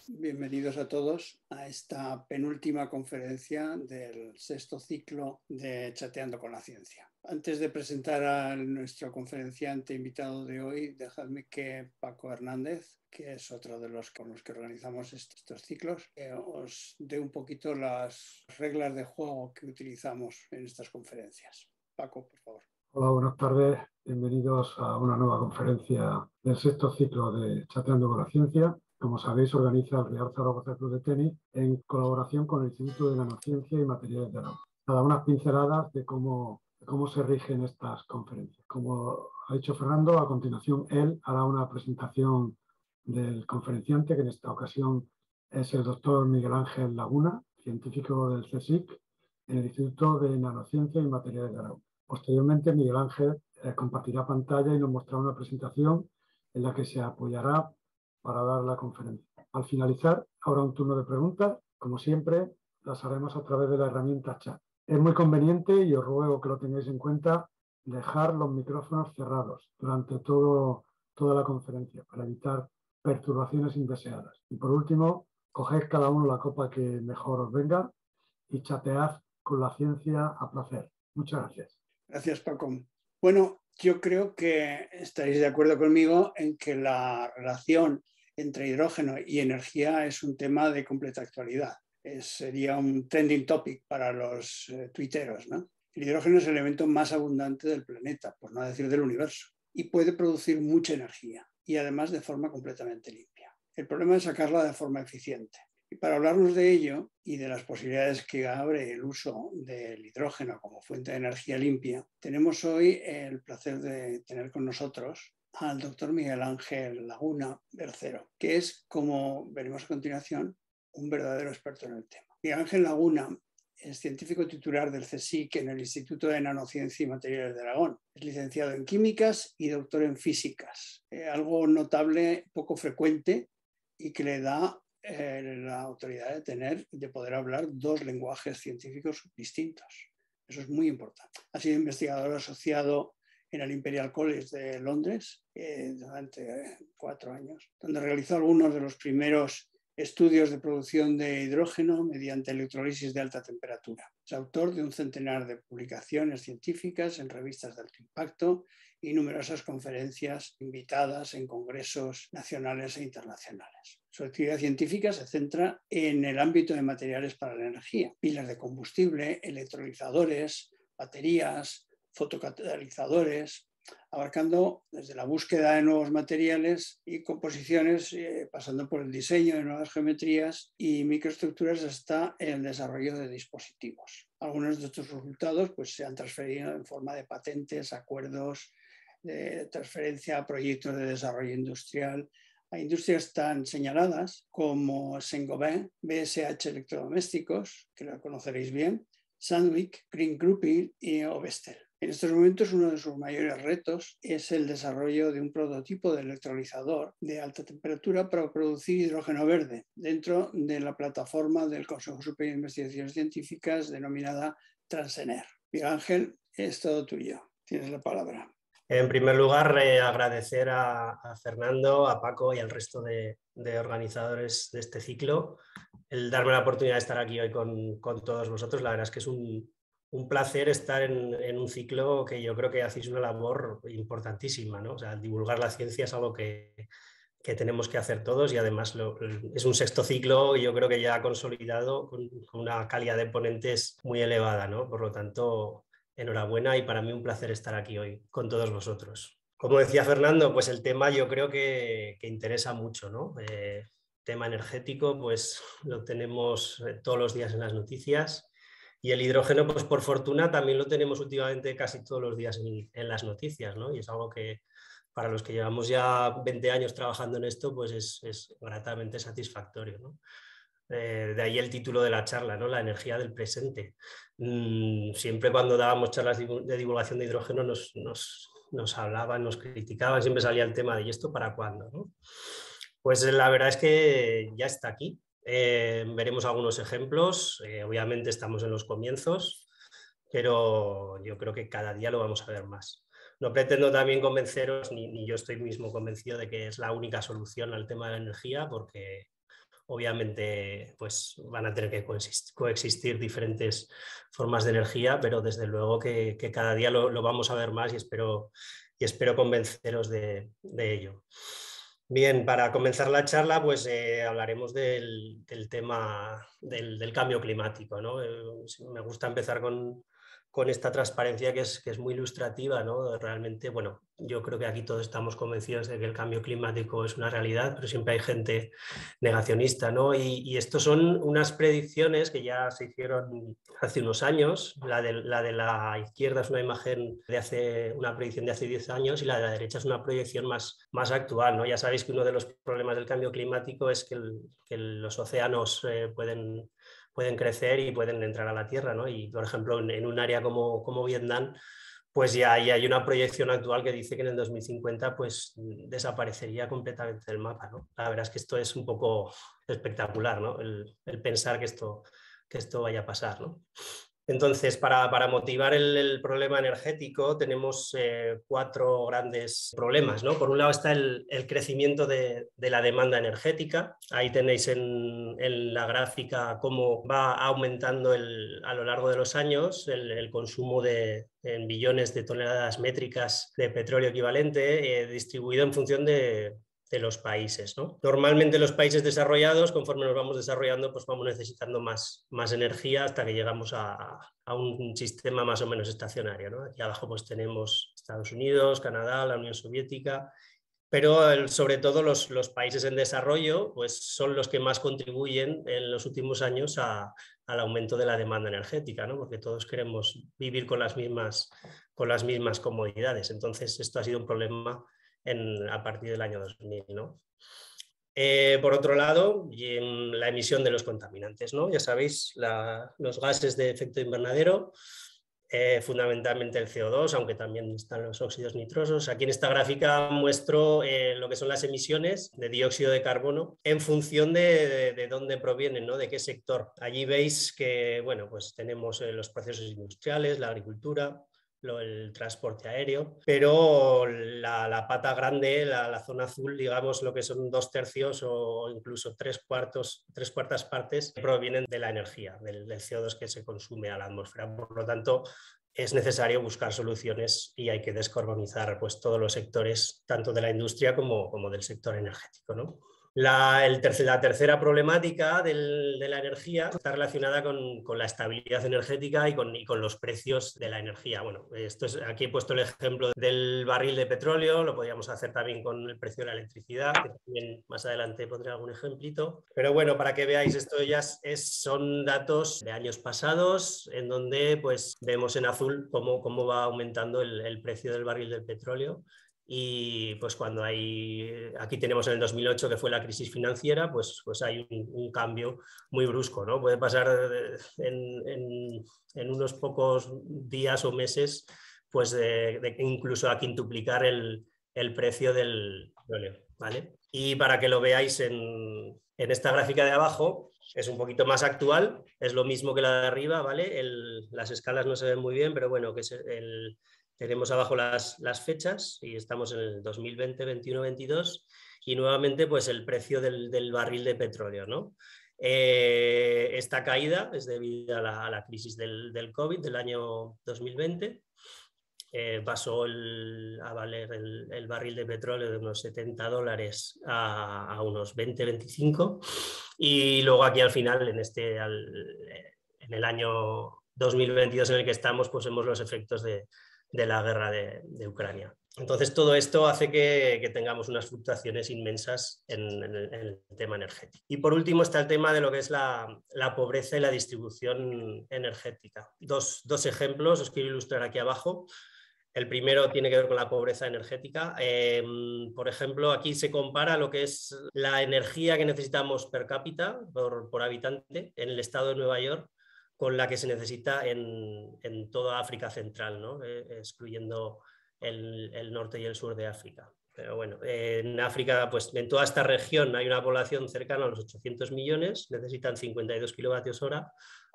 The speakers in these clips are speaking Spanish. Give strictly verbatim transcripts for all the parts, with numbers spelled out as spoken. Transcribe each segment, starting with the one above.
Bienvenidos a todos a esta penúltima conferencia del sexto ciclo de Chateando con la Ciencia. Antes de presentar a nuestro conferenciante invitado de hoy, dejadme que Paco Hernández, que es otro de los con los que organizamos estos ciclos, eh, os dé un poquito las reglas de juego que utilizamos en estas conferencias. Paco, por favor. Hola, buenas tardes. Bienvenidos a una nueva conferencia del sexto ciclo de Chateando con la Ciencia. Como sabéis, organiza el Real Zaragoza Club de Tenis en colaboración con el Instituto de Nanociencia y Materiales de Aragón. Para dar unas pinceladas de cómo, de cómo se rigen estas conferencias. Como ha dicho Fernando, a continuación él hará una presentación del conferenciante, que en esta ocasión es el doctor Miguel Ángel Laguna, científico del CSIC, en el Instituto de Nanociencia y Materiales de Aragón. Posteriormente, Miguel Ángel eh, compartirá pantalla y nos mostrará una presentación en la que se apoyará para dar la conferencia. Al finalizar, habrá un turno de preguntas. Como siempre, las haremos a través de la herramienta chat. Es muy conveniente, y os ruego que lo tengáis en cuenta, dejar los micrófonos cerrados durante todo, toda la conferencia para evitar perturbaciones indeseadas. Y por último, coged cada uno la copa que mejor os venga y chatead con la ciencia a placer. Muchas gracias. Gracias, Paco. Bueno, yo creo que estaréis de acuerdo conmigo en que la relación entre hidrógeno y energía es un tema de completa actualidad. Es, sería un trending topic para los eh, tuiteros, ¿no? El hidrógeno es el elemento más abundante del planeta, por no decir del universo, y puede producir mucha energía, y además de forma completamente limpia. El problema es sacarla de forma eficiente. Y para hablarnos de ello y de las posibilidades que abre el uso del hidrógeno como fuente de energía limpia, tenemos hoy el placer de tener con nosotros al doctor Miguel Ángel Laguna Bercero, que es, como veremos a continuación, un verdadero experto en el tema. Miguel Ángel Laguna es científico titular del CSIC en el Instituto de Nanociencia y Materiales de Aragón. Es licenciado en químicas y doctor en físicas, eh, algo notable, poco frecuente y que le da Eh, la autoridad de tener, de poder hablar dos lenguajes científicos distintos. Eso es muy importante. Ha sido investigador asociado en el Imperial College de Londres eh, durante eh, cuatro años, donde realizó algunos de los primeros estudios de producción de hidrógeno mediante electrolisis de alta temperatura. Es autor de un centenar de publicaciones científicas en revistas de alto impacto y numerosas conferencias invitadas en congresos nacionales e internacionales. Su actividad científica se centra en el ámbito de materiales para la energía, pilas de combustible, electrolizadores, baterías, fotocatalizadores, abarcando desde la búsqueda de nuevos materiales y composiciones, eh, pasando por el diseño de nuevas geometrías y microestructuras hasta el desarrollo de dispositivos. Algunos de estos resultados pues, se han transferido en forma de patentes, acuerdos de transferencia a proyectos de desarrollo industrial, a industrias tan señaladas como Saint-Gobain, B S H Electrodomésticos, que la conoceréis bien, Sandvik, Green Grouping y Vestel. En estos momentos uno de sus mayores retos es el desarrollo de un prototipo de electrolizador de alta temperatura para producir hidrógeno verde dentro de la plataforma del Consejo Superior de Investigaciones Científicas denominada Transener. Miguel Ángel, es todo tuyo. Tienes la palabra. En primer lugar, eh, agradecer a, a Fernando, a Paco y al resto de, de organizadores de este ciclo el darme la oportunidad de estar aquí hoy con, con todos vosotros. La verdad es que es un, un placer estar en, en un ciclo que yo creo que hacéis una labor importantísima, ¿no? O sea, divulgar la ciencia es algo que, que tenemos que hacer todos y además lo, es un sexto ciclo, yo creo que ya consolidado con, con una calidad de ponentes muy elevada, ¿no? Por lo tanto, enhorabuena y para mí un placer estar aquí hoy con todos vosotros. Como decía Fernando, pues el tema yo creo que, que interesa mucho, ¿no? Eh, tema energético, pues lo tenemos todos los días en las noticias y el hidrógeno, pues por fortuna también lo tenemos últimamente casi todos los días en, en las noticias, ¿no? Y es algo que para los que llevamos ya veinte años trabajando en esto, pues es, es gratamente satisfactorio, ¿no? Eh, de ahí el título de la charla, ¿no? La energía del presente. Mm, siempre cuando dábamos charlas de divulgación de hidrógeno nos, nos, nos hablaban, nos criticaban, siempre salía el tema de ¿y esto para cuándo? ¿No? Pues la verdad es que ya está aquí. Eh, veremos algunos ejemplos. Eh, obviamente estamos en los comienzos, pero yo creo que cada día lo vamos a ver más. No pretendo también convenceros, ni, ni yo estoy mismo convencido de que es la única solución al tema de la energía, porque obviamente pues van a tener que coexistir diferentes formas de energía, pero desde luego que, que cada día lo, lo vamos a ver más y espero, y espero convenceros de, de ello. Bien, para comenzar la charla, pues eh, hablaremos del, del tema del, del cambio climático, ¿no? Eh, me gusta empezar con, con esta transparencia que es, que es muy ilustrativa, ¿no? Realmente, bueno, yo creo que aquí todos estamos convencidos de que el cambio climático es una realidad, pero siempre hay gente negacionista, ¿no? Y, y estos son unas predicciones que ya se hicieron hace unos años. La de, la de la izquierda es una imagen de hace, una predicción de hace diez años, y la de la derecha es una proyección más, más actual, ¿no? Ya sabéis que uno de los problemas del cambio climático es que, el, que los océanos eh, pueden... pueden crecer y pueden entrar a la Tierra, ¿no? Y, por ejemplo, en, en un área como, como Vietnam, pues ya, ya hay una proyección actual que dice que en el dos mil cincuenta pues, desaparecería completamente del mapa, ¿no? La verdad es que esto es un poco espectacular, ¿no? El, el pensar que esto, que esto vaya a pasar, ¿no? Entonces, para, para motivar el, el problema energético tenemos eh, cuatro grandes problemas, ¿no? Por un lado está el, el crecimiento de, de la demanda energética. Ahí tenéis en, en la gráfica cómo va aumentando el, a lo largo de los años el, el consumo de, en billones de toneladas métricas de petróleo equivalente, eh, distribuido en función de... de los países, ¿no? Normalmente los países desarrollados, conforme nos vamos desarrollando, pues vamos necesitando más, más energía hasta que llegamos a, a un sistema más o menos estacionario, ¿no? Aquí abajo pues tenemos Estados Unidos, Canadá, la Unión Soviética, pero el, sobre todo los, los países en desarrollo pues son los que más contribuyen en los últimos años a, al aumento de la demanda energética, ¿no? Porque todos queremos vivir con las mismas, con las mismas comodidades. Entonces esto ha sido un problema En, a partir del año dos mil, ¿no? Eh, por otro lado, y en la emisión de los contaminantes, ¿no? Ya sabéis, la, los gases de efecto invernadero, eh, fundamentalmente el C O dos, aunque también están los óxidos nitrosos. Aquí en esta gráfica muestro eh, lo que son las emisiones de dióxido de carbono en función de, de, de dónde provienen, ¿no? De qué sector. Allí veis que, bueno, pues tenemos eh, los procesos industriales, la agricultura, el transporte aéreo, pero la, la pata grande, la, la zona azul, digamos, lo que son dos tercios o incluso tres cuartos, tres cuartas partes provienen de la energía, del, del C O dos que se consume a la atmósfera. Por lo tanto, es necesario buscar soluciones y hay que descarbonizar pues, todos los sectores, tanto de la industria como, como del sector energético, ¿no? La, el tercer, la tercera problemática del, de la energía está relacionada con, con la estabilidad energética y con, y con los precios de la energía. Bueno, esto es, aquí he puesto el ejemplo del barril de petróleo, lo podríamos hacer también con el precio de la electricidad, que también más adelante pondré algún ejemplito. Pero bueno, para que veáis, esto ya es, son datos de años pasados, en donde pues, vemos en azul cómo, cómo va aumentando el, el precio del barril del petróleo. Y pues cuando hay, aquí tenemos en el dos mil ocho que fue la crisis financiera, pues, pues hay un, un cambio muy brusco, ¿no? Puede pasar en, en, en unos pocos días o meses, pues de, de incluso a quintuplicar el, el precio del petróleo, ¿vale? Y para que lo veáis en, en esta gráfica de abajo, es un poquito más actual, es lo mismo que la de arriba, ¿vale? El, las escalas no se ven muy bien, pero bueno, que es el... Tenemos abajo las, las fechas y estamos en el dos mil veinte, veintiuno, veintidós y nuevamente pues el precio del, del barril de petróleo, ¿no? Eh, esta caída es debido a la, a la crisis del, del COVID del año dos mil veinte. Eh, pasó el, a valer el, el barril de petróleo de unos setenta dólares a, a unos veinte, veinticinco y luego aquí al final en, este, al, en el año dos mil veintidós en el que estamos pues vemos los efectos de de la guerra de, de Ucrania. Entonces, todo esto hace que, que tengamos unas fluctuaciones inmensas en, en, el, en, el, tema energético. Y por último está el tema de lo que es la, la pobreza y la distribución energética. Dos, dos ejemplos os quiero ilustrar aquí abajo. El primero tiene que ver con la pobreza energética. Eh, por ejemplo, aquí se compara lo que es la energía que necesitamos per cápita, por, por habitante, en el estado de Nueva York, con la que se necesita en, en toda África Central, ¿no? eh, excluyendo el, el norte y el sur de África. Pero bueno, eh, en África, pues en toda esta región hay una población cercana a los ochocientos millones, necesitan cincuenta y dos kilovatios hora,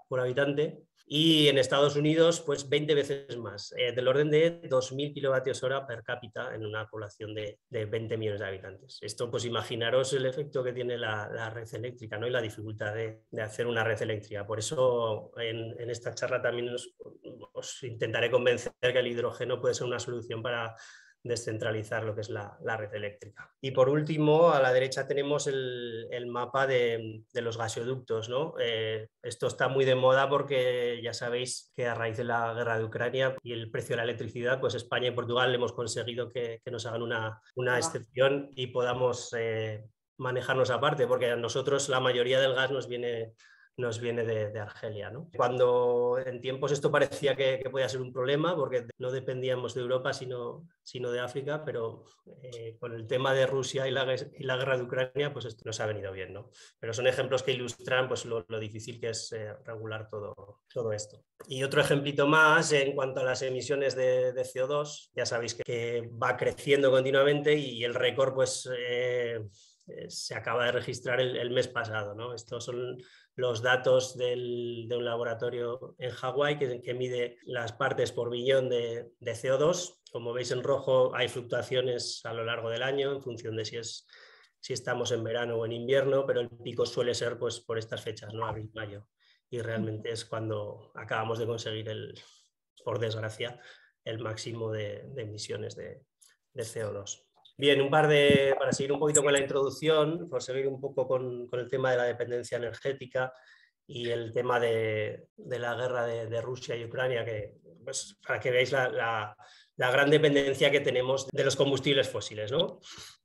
por habitante. Y en Estados Unidos, pues veinte veces más, eh, del orden de dos mil kilovatios hora per cápita en una población de, de veinte millones de habitantes. Esto, pues imaginaros el efecto que tiene la, la red eléctrica, ¿no? Y la dificultad de, de hacer una red eléctrica. Por eso en, en esta charla también os, os intentaré convencer que el hidrógeno puede ser una solución para descentralizar lo que es la, la red eléctrica. Y por último, a la derecha tenemos el, el mapa de, de los gasoductos, ¿no? Eh, esto está muy de moda porque ya sabéis que a raíz de la guerra de Ucrania y el precio de la electricidad, pues España y Portugal hemos conseguido que, que nos hagan una, una excepción y podamos eh, manejarnos aparte, porque a nosotros la mayoría del gas nos viene... nos viene de, de Argelia, ¿no? Cuando en tiempos esto parecía que, que podía ser un problema porque no dependíamos de Europa sino, sino de África, pero eh, con el tema de Rusia y la, y la guerra de Ucrania, pues esto nos ha venido bien, ¿no? Pero son ejemplos que ilustran pues, lo, lo difícil que es eh, regular todo, todo esto. Y otro ejemplito más en cuanto a las emisiones de, de C O dos, ya sabéis que, que va creciendo continuamente y el récord pues eh, se acaba de registrar el, el mes pasado, ¿no? Estos son los datos del, de un laboratorio en Hawái que, que mide las partes por billón de, de C O dos. Como veis en rojo hay fluctuaciones a lo largo del año en función de si, es, si estamos en verano o en invierno, pero el pico suele ser pues, por estas fechas, ¿no? Abril, mayo. Y realmente es cuando acabamos de conseguir, el, por desgracia, el máximo de, de emisiones de, de C O dos. Bien, un par de, para seguir un poquito con la introducción, por seguir un poco con, con el tema de la dependencia energética y el tema de, de la guerra de, de Rusia y Ucrania, que, pues, para que veáis la, la, la gran dependencia que tenemos de los combustibles fósiles, ¿no?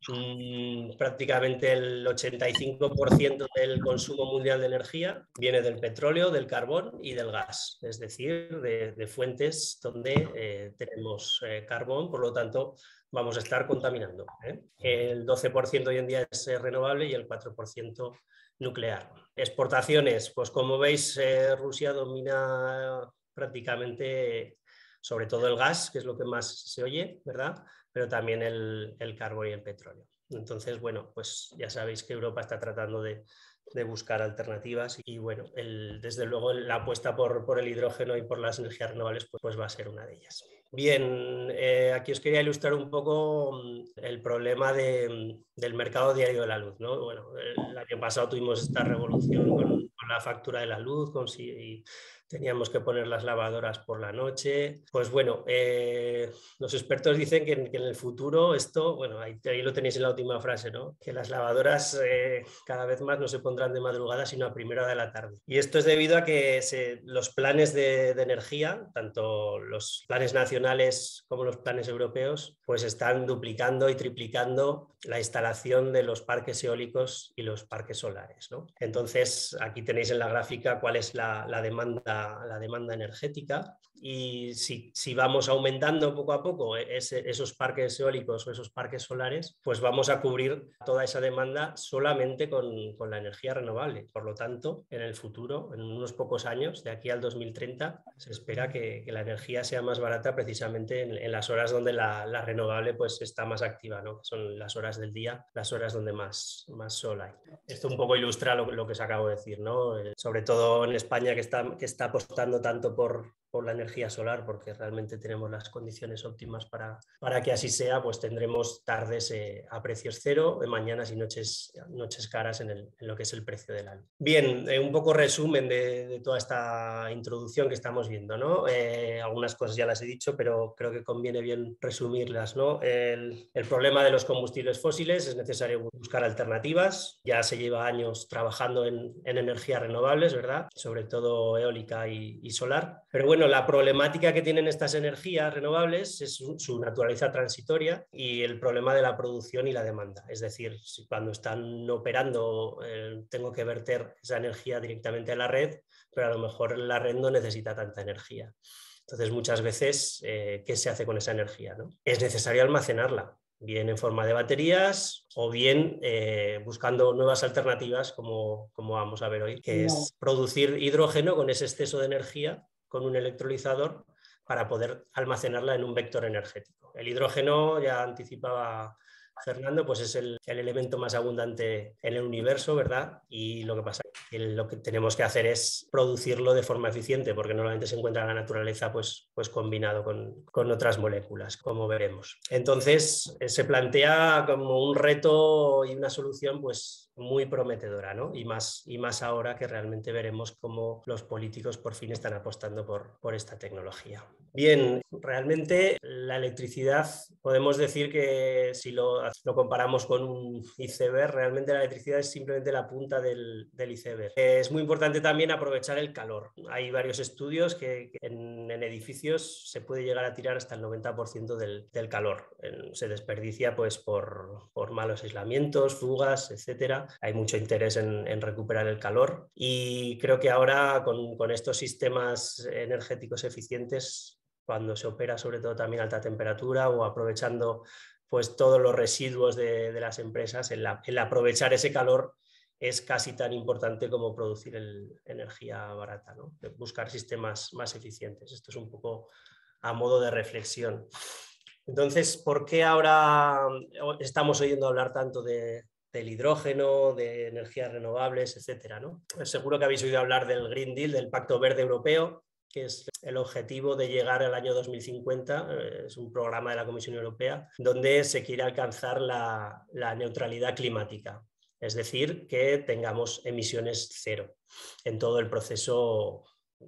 Mm, prácticamente el ochenta y cinco por ciento del consumo mundial de energía viene del petróleo, del carbón y del gas, es decir, de, de fuentes donde eh, tenemos eh, carbón, por lo tanto, vamos a estar contaminando, ¿eh? El doce por ciento hoy en día es eh, renovable y el cuatro por ciento nuclear. Exportaciones, pues como veis, eh, Rusia domina prácticamente sobre todo el gas, que es lo que más se oye, ¿verdad? Pero también el, el carbón y el petróleo. Entonces, bueno, pues ya sabéis que Europa está tratando de, de buscar alternativas y, bueno, el, desde luego la apuesta por, por el hidrógeno y por las energías renovables pues, pues va a ser una de ellas. Bien, eh, aquí os quería ilustrar un poco el problema de, del mercado diario de la luz, ¿no? Bueno, el año pasado tuvimos esta revolución con, con la factura de la luz, con si teníamos que poner las lavadoras por la noche. Pues bueno, eh, los expertos dicen que, que en el futuro esto, bueno, ahí, ahí lo tenéis en la última frase, ¿no? Que las lavadoras eh, cada vez más no se pondrán de madrugada, sino a primera hora de la tarde. Y esto es debido a que se, los planes de, de energía, tanto los planes nacionales como los planes europeos, pues están duplicando y triplicando la instalación de los parques eólicos y los parques solares, ¿no? Entonces, aquí tenéis en la gráfica cuál es la, la demanda, la demanda energética y si, si vamos aumentando poco a poco ese, esos parques eólicos o esos parques solares, pues vamos a cubrir toda esa demanda solamente con, con la energía renovable. Por lo tanto, en el futuro, en unos pocos años, de aquí al dos mil treinta, se espera que, que la energía sea más barata precisamente en, en las horas donde la, la renovable pues, está más activa, ¿no? Son las horas del día, las horas donde más, más sol hay. Esto un poco ilustra lo, lo que os acabo de decir, ¿no? Eh, sobre todo en España que está, que está apostando tanto por, por la energía solar, porque realmente tenemos las condiciones óptimas para, para que así sea, pues tendremos tardes eh, a precios cero, de mañanas y noches, noches caras en, el, en lo que es el precio de la luz. Bien, eh, un poco resumen de, de toda esta introducción que estamos viendo, ¿no? Eh, algunas cosas ya las he dicho, pero creo que conviene bien resumirlas, ¿no? El, el problema de los combustibles fósiles, es necesario buscar alternativas, ya se lleva años trabajando en, en energías renovables, ¿verdad? Sobre todo eólica y, y solar, pero bueno, la problemática que tienen estas energías renovables es su, su naturaleza transitoria y el problema de la producción y la demanda, es decir, si cuando están operando eh, tengo que verter esa energía directamente a la red, pero a lo mejor la red no necesita tanta energía. Entonces, muchas veces, eh, ¿qué se hace con esa energía, ¿no? Es necesario almacenarla, bien en forma de baterías o bien eh, buscando nuevas alternativas, como, como vamos a ver hoy, que es producir hidrógeno con ese exceso de energía con un electrolizador para poder almacenarla en un vector energético. El hidrógeno, ya anticipaba Fernando, pues es el, el elemento más abundante en el universo, ¿verdad? Y lo que pasa es que lo que tenemos que hacer es producirlo de forma eficiente, porque normalmente se encuentra en la naturaleza pues, pues combinado con, con otras moléculas, como veremos. Entonces, se plantea como un reto y una solución pues muy prometedora, ¿no? Y más, y más ahora que realmente veremos cómo los políticos por fin están apostando por, por esta tecnología. Bien, realmente la electricidad, podemos decir que si lo, lo comparamos con un iceberg, realmente la electricidad es simplemente la punta del, del iceberg. Es muy importante también aprovechar el calor. Hay varios estudios que, que en, en edificios se puede llegar a tirar hasta el noventa por ciento del, del calor. Se desperdicia pues por, por malos aislamientos, fugas, etcétera. Hay mucho interés en, en recuperar el calor y creo que ahora con, con estos sistemas energéticos eficientes, cuando se opera sobre todo también a alta temperatura o aprovechando pues todos los residuos de, de las empresas, el, el aprovechar ese calor es casi tan importante como producir el, energía barata, ¿no? Buscar sistemas más eficientes. Esto es un poco a modo de reflexión. Entonces, ¿por qué ahora estamos oyendo hablar tanto de, del hidrógeno, de energías renovables, etcétera, ¿no? Seguro que habéis oído hablar del Green Deal, del Pacto Verde Europeo, que es el objetivo de llegar al año dos mil cincuenta, es un programa de la Comisión Europea, donde se quiere alcanzar la, la neutralidad climática, es decir, que tengamos emisiones cero en todo el proceso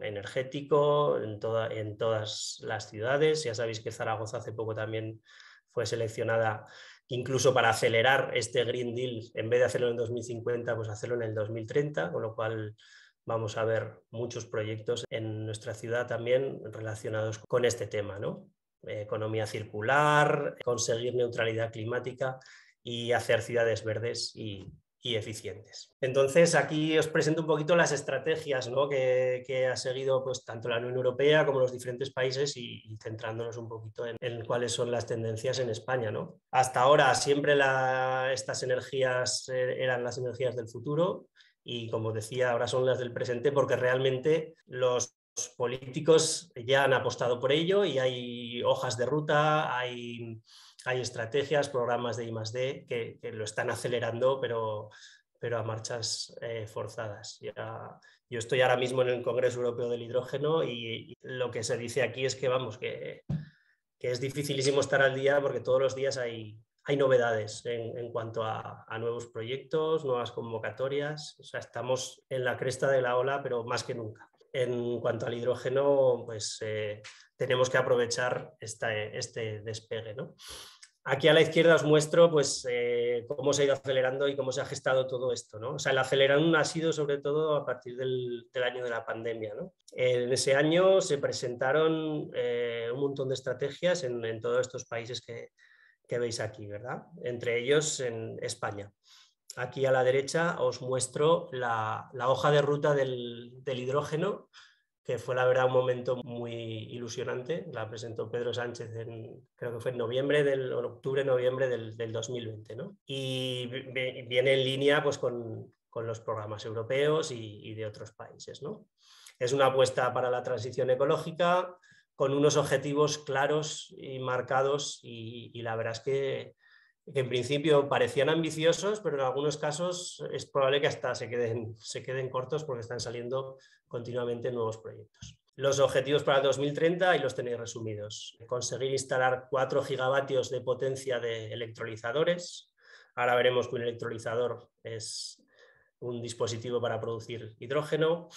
energético, en, toda, en todas las ciudades. Ya sabéis que Zaragoza hace poco también fue seleccionada incluso para acelerar este Green Deal, en vez de hacerlo en dos mil cincuenta, pues hacerlo en el dos mil treinta, con lo cual vamos a ver muchos proyectos en nuestra ciudad también relacionados con este tema, ¿no? Economía circular, conseguir neutralidad climática y hacer ciudades verdes y, y eficientes. Entonces, aquí os presento un poquito las estrategias, ¿no? que, que ha seguido pues, tanto la Unión Europea como los diferentes países y, y centrándonos un poquito en, en cuáles son las tendencias en España, ¿no? Hasta ahora siempre la, estas energías eran las energías del futuro, y como decía, ahora son las del presente porque realmente los políticos ya han apostado por ello y hay hojas de ruta, hay, hay estrategias, programas de I más D que, que lo están acelerando, pero, pero a marchas eh, forzadas. Ya, yo estoy ahora mismo en el Congreso Europeo del Hidrógeno y, y lo que se dice aquí es que, vamos, que, que es dificilísimo estar al día porque todos los días hay... Hay novedades en, en cuanto a, a nuevos proyectos, nuevas convocatorias. O sea, estamos en la cresta de la ola, pero más que nunca. En cuanto al hidrógeno, pues eh, tenemos que aprovechar esta, este despegue, ¿no? Aquí a la izquierda os muestro pues, eh, cómo se ha ido acelerando y cómo se ha gestado todo esto, ¿no? O sea, el acelerón ha sido sobre todo a partir del, del año de la pandemia, ¿no? En ese año se presentaron eh, un montón de estrategias en, en todos estos países que, que veis aquí, ¿verdad? Entre ellos en España. Aquí a la derecha os muestro la, la hoja de ruta del, del hidrógeno, que fue la verdad un momento muy ilusionante. La presentó Pedro Sánchez en, creo que fue en noviembre del, o octubre, noviembre del, del dos mil veinte, ¿no? Y viene en línea pues, con, con los programas europeos y, y de otros países, ¿no? Es una apuesta para la transición ecológica, con unos objetivos claros y marcados y, y la verdad es que, que en principio parecían ambiciosos, pero en algunos casos es probable que hasta se queden, se queden cortos porque están saliendo continuamente nuevos proyectos. Los objetivos para el dos mil treinta, y los tenéis resumidos. Conseguir instalar cuatro gigavatios de potencia de electrolizadores. Ahora veremos que un electrolizador es un dispositivo para producir hidrógeno.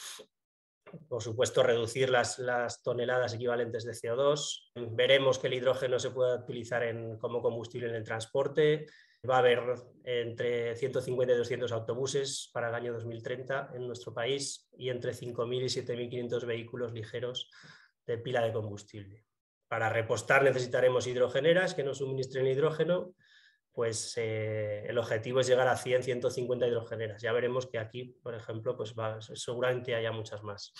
Por supuesto, reducir las, las toneladas equivalentes de C O dos. Veremos que el hidrógeno se puede utilizar en, como combustible en el transporte. Va a haber entre ciento cincuenta y doscientos autobuses para el año dos mil treinta en nuestro país y entre cinco mil y siete mil quinientos vehículos ligeros de pila de combustible. Para repostar necesitaremos hidrogeneras que nos suministren hidrógeno. Pues eh, el objetivo es llegar a cien, ciento cincuenta hidrogeneras. Ya veremos que aquí, por ejemplo, pues va, seguramente haya muchas más.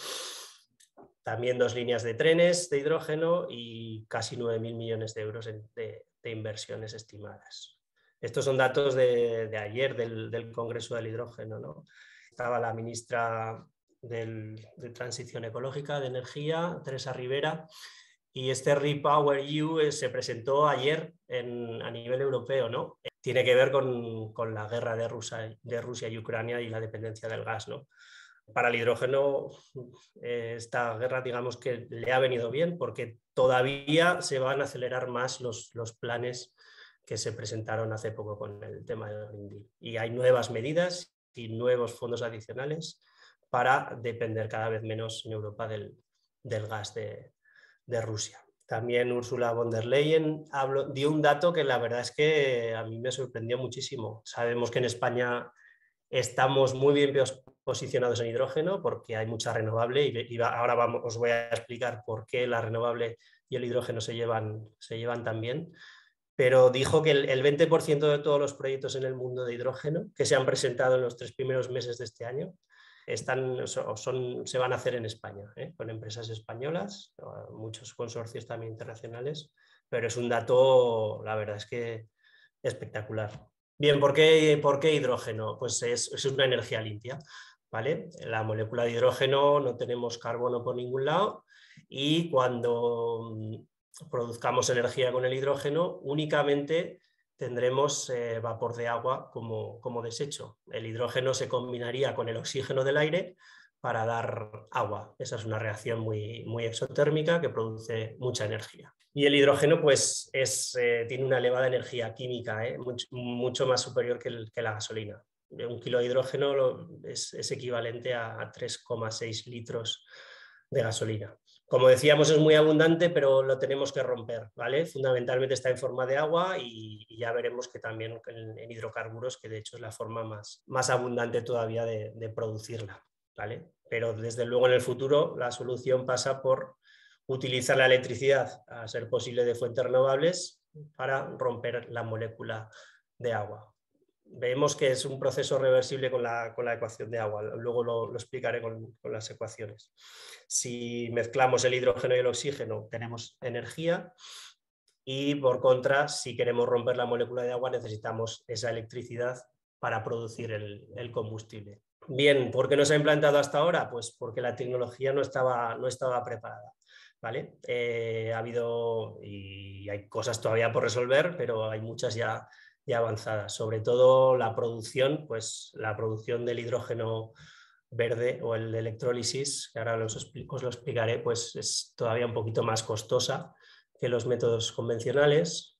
También dos líneas de trenes de hidrógeno y casi nueve mil millones de euros en, de, de inversiones estimadas. Estos son datos de, de ayer del, del Congreso del Hidrógeno, ¿no? Estaba la ministra del, de Transición Ecológica, de Energía, Teresa Rivera, y este REPowerEU se presentó ayer en, a nivel europeo, ¿no? tiene que ver con, con la guerra de Rusia, de Rusia y Ucrania y la dependencia del gas, ¿no? Para el hidrógeno, eh, esta guerra, digamos que le ha venido bien porque todavía se van a acelerar más los, los planes que se presentaron hace poco con el tema del Green Deal. Y hay nuevas medidas y nuevos fondos adicionales para depender cada vez menos en Europa del, del gas de, de Rusia. También Ursula von der Leyen habló, dio un dato que la verdad es que a mí me sorprendió muchísimo. Sabemos que en España estamos muy bien posicionados en hidrógeno porque hay mucha renovable y, y ahora vamos, os voy a explicar por qué la renovable y el hidrógeno se llevan, se llevan tan bien. Pero dijo que el, el veinte por ciento de todos los proyectos en el mundo de hidrógeno que se han presentado en los tres primeros meses de este año están, son, se van a hacer en España, ¿eh? Con empresas españolas, muchos consorcios también internacionales, pero es un dato, la verdad es que espectacular. Bien, ¿por qué, por qué hidrógeno? Pues es, es una energía limpia, ¿vale? La molécula de hidrógeno no tenemos carbono por ningún lado y cuando produzcamos energía con el hidrógeno únicamente tendremos eh, vapor de agua como, como desecho. El hidrógeno se combinaría con el oxígeno del aire para dar agua. Esa es una reacción muy, muy exotérmica que produce mucha energía. Y el hidrógeno pues, es, eh, tiene una elevada energía química, ¿eh? mucho, mucho más superior que, el, que la gasolina. Un kilo de hidrógeno lo, es, es equivalente a tres coma seis litros de gasolina. Como decíamos, es muy abundante, pero lo tenemos que romper, ¿vale? Fundamentalmente está en forma de agua y, y ya veremos que también en, en hidrocarburos, que de hecho es la forma más, más abundante todavía de, de producirla, ¿vale? Pero desde luego en el futuro la solución pasa por utilizar la electricidad, a ser posible de fuentes renovables, para romper la molécula de agua. Vemos que es un proceso reversible con la, con la ecuación de agua, luego lo, lo explicaré con, con las ecuaciones. Si mezclamos el hidrógeno y el oxígeno tenemos energía y por contra, si queremos romper la molécula de agua necesitamos esa electricidad para producir el, el combustible. Bien, ¿por qué no se ha implantado hasta ahora? Pues porque la tecnología no estaba, no estaba preparada. ¿Vale? Eh, ha habido y hay cosas todavía por resolver, pero hay muchas ya ya avanzadas, sobre todo la producción, pues la producción del hidrógeno verde o el de electrólisis, que ahora os, os lo explicaré, pues es todavía un poquito más costosa que los métodos convencionales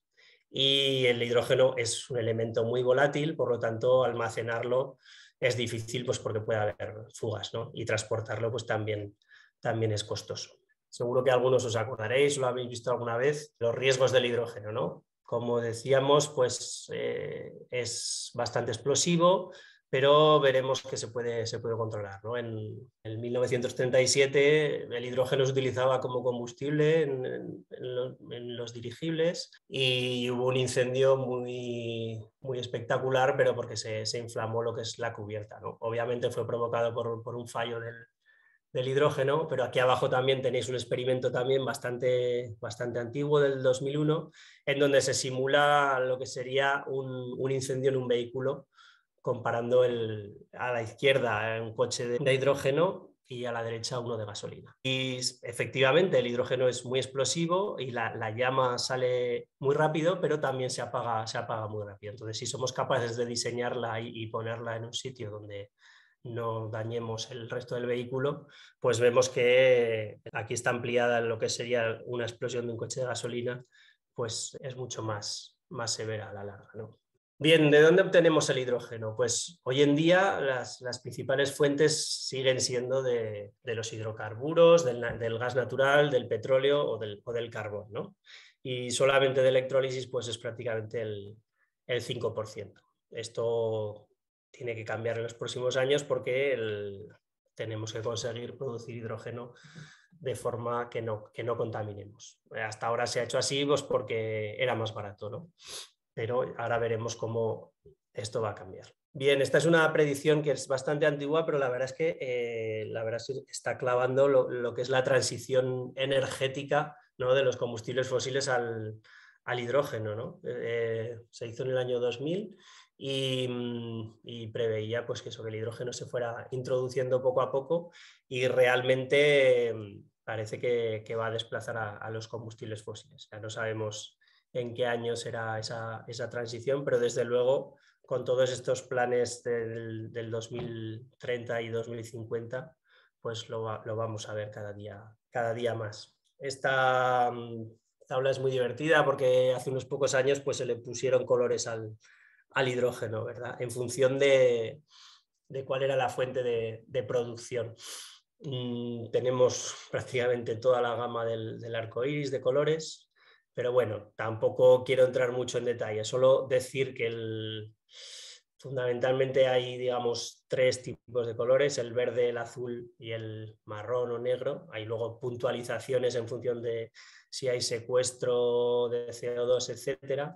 y el hidrógeno es un elemento muy volátil, por lo tanto almacenarlo es difícil pues porque puede haber fugas, ¿no? Y transportarlo pues también, también es costoso. Seguro que algunos os acordaréis, lo habéis visto alguna vez, los riesgos del hidrógeno, ¿no? Como decíamos, pues eh, es bastante explosivo, pero veremos que se puede, se puede controlar, ¿no? En, en mil novecientos treinta y siete el hidrógeno se utilizaba como combustible en, en, en, los, en los dirigibles y hubo un incendio muy, muy espectacular, pero porque se, se inflamó lo que es la cubierta, ¿no? Obviamente fue provocado por, por un fallo del, del hidrógeno, pero aquí abajo también tenéis un experimento también bastante, bastante antiguo del dos mil uno, en donde se simula lo que sería un, un incendio en un vehículo, comparando el, a la izquierda un coche de, de hidrógeno y a la derecha uno de gasolina. Y efectivamente el hidrógeno es muy explosivo y la, la llama sale muy rápido, pero también se apaga, se apaga muy rápido. Entonces, si somos capaces de diseñarla y, y ponerla en un sitio donde no dañemos el resto del vehículo, pues vemos que aquí está ampliada lo que sería una explosión de un coche de gasolina, pues es mucho más, más severa a la larga, ¿no? Bien, ¿de dónde obtenemos el hidrógeno? Pues hoy en día las, las principales fuentes siguen siendo de, de los hidrocarburos, del, del gas natural, del petróleo o del, o del carbón, ¿no? Y solamente de electrólisis pues es prácticamente el, el cinco por ciento. Esto tiene que cambiar en los próximos años porque el, tenemos que conseguir producir hidrógeno de forma que no, que no contaminemos. Hasta ahora se ha hecho así pues porque era más barato, ¿no? Pero ahora veremos cómo esto va a cambiar. Bien, esta es una predicción que es bastante antigua, pero la verdad es que eh, la verdad es que está clavando lo, lo que es la transición energética, ¿no? De los combustibles fósiles al, al hidrógeno, ¿no? Eh, se hizo en el año dos mil y, y preveía pues, que eso, que el hidrógeno se fuera introduciendo poco a poco y realmente eh, parece que, que va a desplazar a, a los combustibles fósiles. Ya no sabemos en qué año será esa, esa transición, pero desde luego con todos estos planes del, del dos mil treinta y dos mil cincuenta, pues lo, lo vamos a ver cada día, cada día más. Esta tabla es muy divertida porque hace unos pocos años pues, se le pusieron colores al, al hidrógeno, ¿verdad? En función de, de cuál era la fuente de, de producción. Mm, tenemos prácticamente toda la gama del, del arco iris de colores, pero bueno, tampoco quiero entrar mucho en detalle, solo decir que el, fundamentalmente hay, digamos, tres tipos de colores, el verde, el azul y el marrón o negro. Hay luego puntualizaciones en función de si hay secuestro de C O dos, etcétera.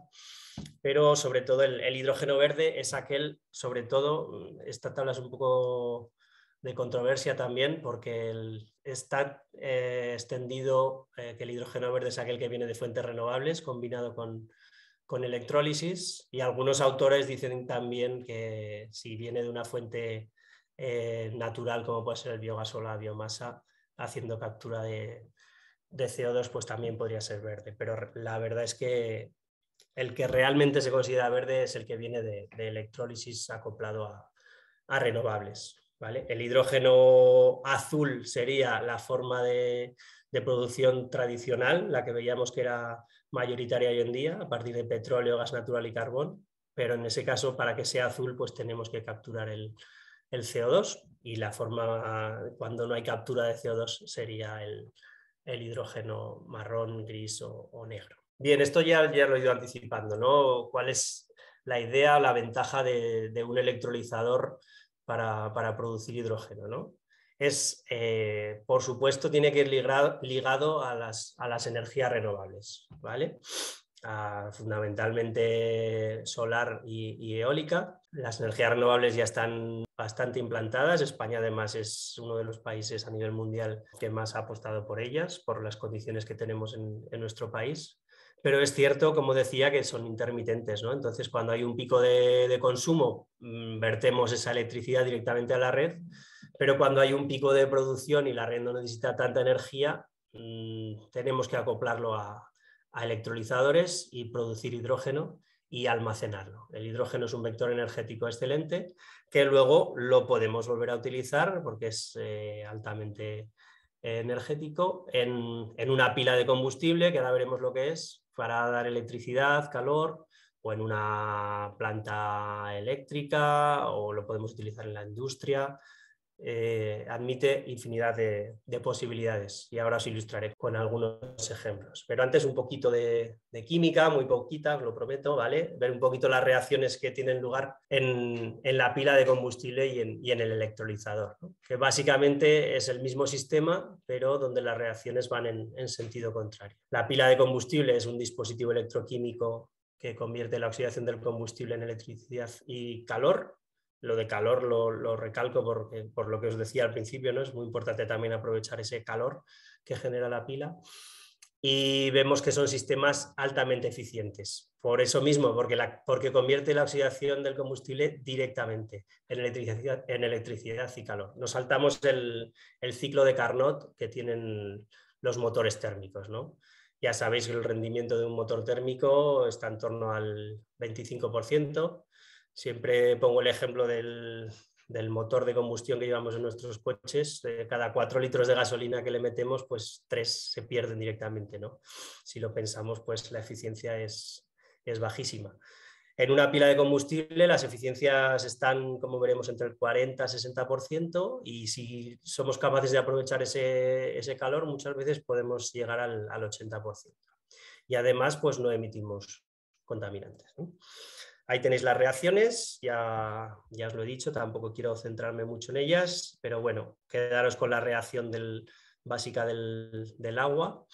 Pero sobre todo el, el hidrógeno verde es aquel, sobre todo, esta tabla es un poco de controversia también porque el, está eh, extendido eh, que el hidrógeno verde es aquel que viene de fuentes renovables combinado con, con electrólisis, y algunos autores dicen también que si viene de una fuente eh, natural como puede ser el biogás o la biomasa haciendo captura de, de C O dos, pues también podría ser verde, pero la verdad es que el que realmente se considera verde es el que viene de, de electrólisis acoplado a, a renovables. ¿Vale? El hidrógeno azul sería la forma de, de producción tradicional, la que veíamos que era mayoritaria hoy en día, a partir de petróleo, gas natural y carbón, pero en ese caso, para que sea azul, pues tenemos que capturar el, el C O dos, y la forma, cuando no hay captura de C O dos, sería el, el hidrógeno marrón, gris o, o negro. Bien, esto ya, ya lo he ido anticipando, ¿no? ¿Cuál es la idea o la ventaja de, de un electrolizador para, para producir hidrógeno, ¿no? Es, eh, por supuesto, tiene que ir ligado, ligado a, las, a las energías renovables, ¿vale? A, fundamentalmente solar y, y eólica. Las energías renovables ya están bastante implantadas. España, además, es uno de los países a nivel mundial que más ha apostado por ellas, por las condiciones que tenemos en, en nuestro país. Pero es cierto, como decía, que son intermitentes, ¿no? Entonces, cuando hay un pico de, de consumo, mmm, vertemos esa electricidad directamente a la red, pero cuando hay un pico de producción y la red no necesita tanta energía, mmm, tenemos que acoplarlo a, a electrolizadores y producir hidrógeno y almacenarlo. El hidrógeno es un vector energético excelente que luego lo podemos volver a utilizar porque es eh, altamente energético en, en una pila de combustible, que ahora veremos lo que es, para dar electricidad, calor, o en una planta eléctrica, o lo podemos utilizar en la industria. Eh, admite infinidad de, de posibilidades, y ahora os ilustraré con algunos ejemplos. Pero antes un poquito de, de química, muy poquita, os lo prometo, ¿vale? Ver un poquito las reacciones que tienen lugar en, en la pila de combustible y en, y en el electrolizador, ¿no? Que básicamente es el mismo sistema, pero donde las reacciones van en, en sentido contrario. La pila de combustible es un dispositivo electroquímico que convierte la oxidación del combustible en electricidad y calor. Lo de calor lo, lo recalco porque, por lo que os decía al principio, ¿no? Es muy importante también aprovechar ese calor que genera la pila. Y vemos que son sistemas altamente eficientes. Por eso mismo, porque, la, porque convierte la oxidación del combustible directamente en electricidad, en electricidad y calor. Nos saltamos el, el ciclo de Carnot que tienen los motores térmicos, ¿no? Ya sabéis que el rendimiento de un motor térmico está en torno al veinticinco por ciento. Siempre pongo el ejemplo del, del motor de combustión que llevamos en nuestros coches. De cada cuatro litros de gasolina que le metemos, pues tres se pierden directamente, ¿no? Si lo pensamos, pues la eficiencia es, es bajísima. En una pila de combustible las eficiencias están, como veremos, entre el cuarenta y sesenta por ciento, y si somos capaces de aprovechar ese, ese calor, muchas veces podemos llegar al, al ochenta por ciento. Y además, pues no emitimos contaminantes, ¿no? Ahí tenéis las reacciones, ya, ya os lo he dicho, tampoco quiero centrarme mucho en ellas, pero bueno, quedaros con la reacción del, básica del, del agua.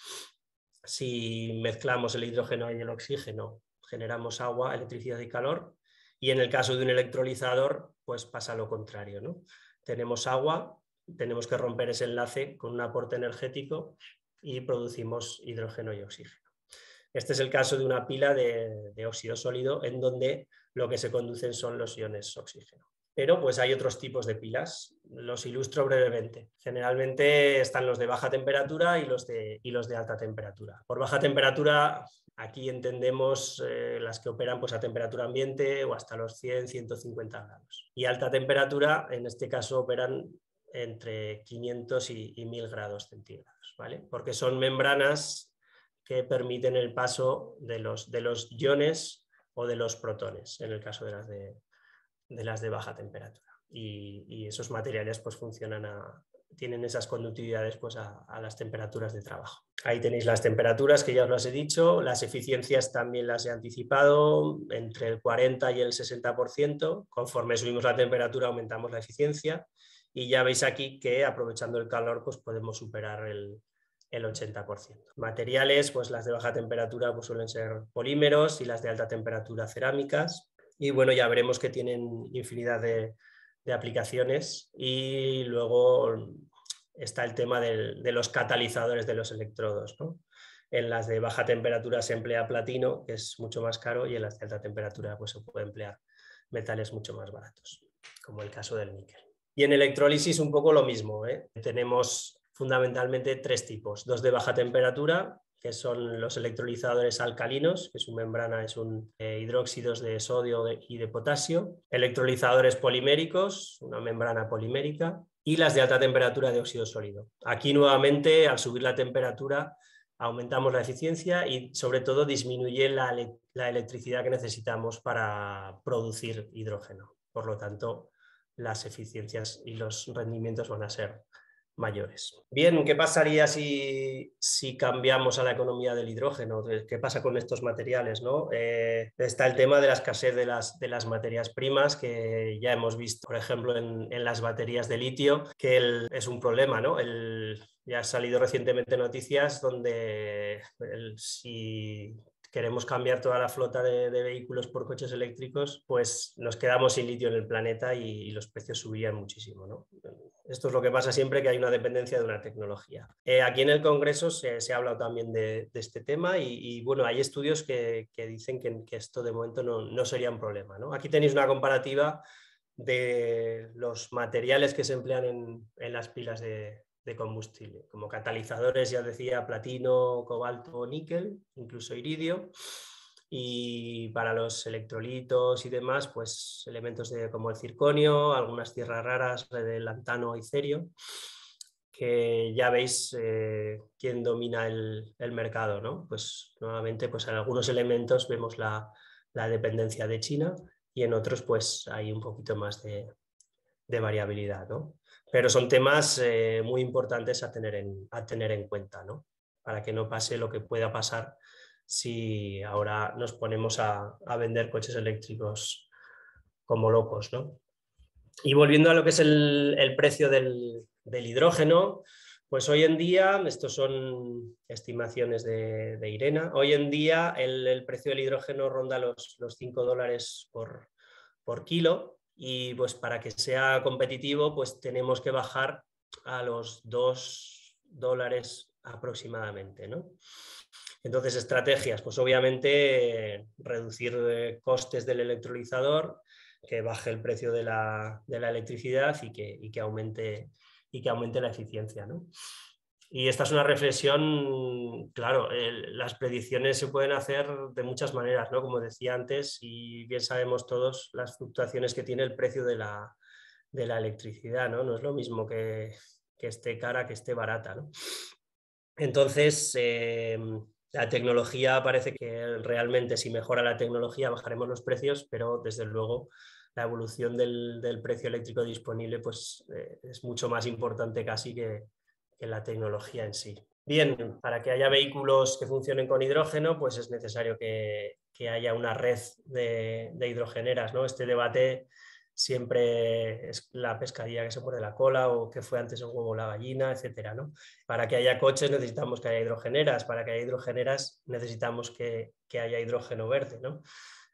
Si mezclamos el hidrógeno y el oxígeno, generamos agua, electricidad y calor, y en el caso de un electrolizador, pues pasa lo contrario, ¿no? Tenemos agua, tenemos que romper ese enlace con un aporte energético y producimos hidrógeno y oxígeno. Este es el caso de una pila de, de óxido sólido en donde lo que se conducen son los iones oxígeno. Pero pues hay otros tipos de pilas, los ilustro brevemente. Generalmente están los de baja temperatura y los de, y los de alta temperatura. Por baja temperatura, aquí entendemos eh, las que operan pues, a temperatura ambiente o hasta los cien a ciento cincuenta grados. Y alta temperatura, en este caso, operan entre quinientos y, y mil grados centígrados, ¿vale? Porque son membranas que permiten el paso de los, de los iones o de los protones, en el caso de las de, de, las de baja temperatura. Y, y esos materiales pues, funcionan a, tienen esas conductividades pues, a, a las temperaturas de trabajo. Ahí tenéis las temperaturas que ya os las he dicho, las eficiencias también las he anticipado, entre el cuarenta y el sesenta por ciento. Conforme subimos la temperatura aumentamos la eficiencia y ya veis aquí que aprovechando el calor pues, podemos superar el, el ochenta por ciento. Materiales, pues las de baja temperatura pues, suelen ser polímeros y las de alta temperatura cerámicas. Y bueno, ya veremos que tienen infinidad de, de aplicaciones. Y luego está el tema del, de los catalizadores de los electrodos, ¿no? En las de baja temperatura se emplea platino, que es mucho más caro, y en las de alta temperatura pues, se puede emplear metales mucho más baratos, como el caso del níquel. Y en electrólisis un poco lo mismo, ¿eh? Tenemos fundamentalmente tres tipos, dos de baja temperatura, que son los electrolizadores alcalinos, que su membrana es un eh, hidróxidos de sodio y de potasio, electrolizadores poliméricos, una membrana polimérica, y las de alta temperatura de óxido sólido. Aquí nuevamente, al subir la temperatura, aumentamos la eficiencia y sobre todo disminuye la, la electricidad que necesitamos para producir hidrógeno. Por lo tanto, las eficiencias y los rendimientos van a ser mayores. Bien, ¿qué pasaría si, si cambiamos a la economía del hidrógeno? ¿Qué pasa con estos materiales, ¿no? Eh, está el tema de la escasez de las, de las materias primas que ya hemos visto, por ejemplo, en, en las baterías de litio, que el, es un problema, ¿no? El, ya ha salido recientemente noticias donde el, si queremos cambiar toda la flota de, de vehículos por coches eléctricos, pues nos quedamos sin litio en el planeta y, y los precios subirían muchísimo, ¿no? Esto es lo que pasa siempre que hay una dependencia de una tecnología. Eh, aquí en el Congreso se, se ha hablado también de, de este tema y, y bueno, hay estudios que, que dicen que, que esto de momento no, no sería un problema, ¿no? Aquí tenéis una comparativa de los materiales que se emplean en, en las pilas de, de combustible, como catalizadores, ya decía, platino, cobalto, níquel, incluso iridio. Y para los electrolitos y demás, pues elementos de, como el circonio, algunas tierras raras del lantano y cerio, que ya veis eh, quién domina el, el mercado, ¿no? Pues nuevamente pues en algunos elementos vemos la, la dependencia de China y en otros pues hay un poquito más de, de variabilidad, ¿no? Pero son temas eh, muy importantes a tener en, a tener en cuenta, ¿no? Para que no pase lo que pueda pasar si ahora nos ponemos a, a vender coches eléctricos como locos, ¿no? Y volviendo a lo que es el, el precio del, del hidrógeno, pues hoy en día, estos son estimaciones de, de IRENA, hoy en día el, el precio del hidrógeno ronda los, los cinco dólares por, por kilo y pues para que sea competitivo pues tenemos que bajar a los dos dólares aproximadamente, ¿no? Entonces, estrategias, pues obviamente reducir costes del electrolizador, que baje el precio de la, de la electricidad y que, y, que aumente, y que aumente la eficiencia, ¿no? Y esta es una reflexión, claro, el, las predicciones se pueden hacer de muchas maneras, ¿no? Como decía antes, y bien sabemos todos las fluctuaciones que tiene el precio de la, de la electricidad, ¿no? No es lo mismo que, que esté cara que esté barata, ¿no? Entonces, eh, la tecnología parece que realmente si mejora la tecnología bajaremos los precios, pero desde luego la evolución del, del precio eléctrico disponible pues, eh, es mucho más importante casi que, que la tecnología en sí. Bien, para que haya vehículos que funcionen con hidrógeno, pues es necesario que, que haya una red de, de hidrogeneras, ¿no? Este debate siempre es la pescadilla que se pone la cola o que fue antes el huevo o la gallina, etcétera, ¿no? Para que haya coches necesitamos que haya hidrogeneras, para que haya hidrogeneras necesitamos que, que haya hidrógeno verde, ¿no?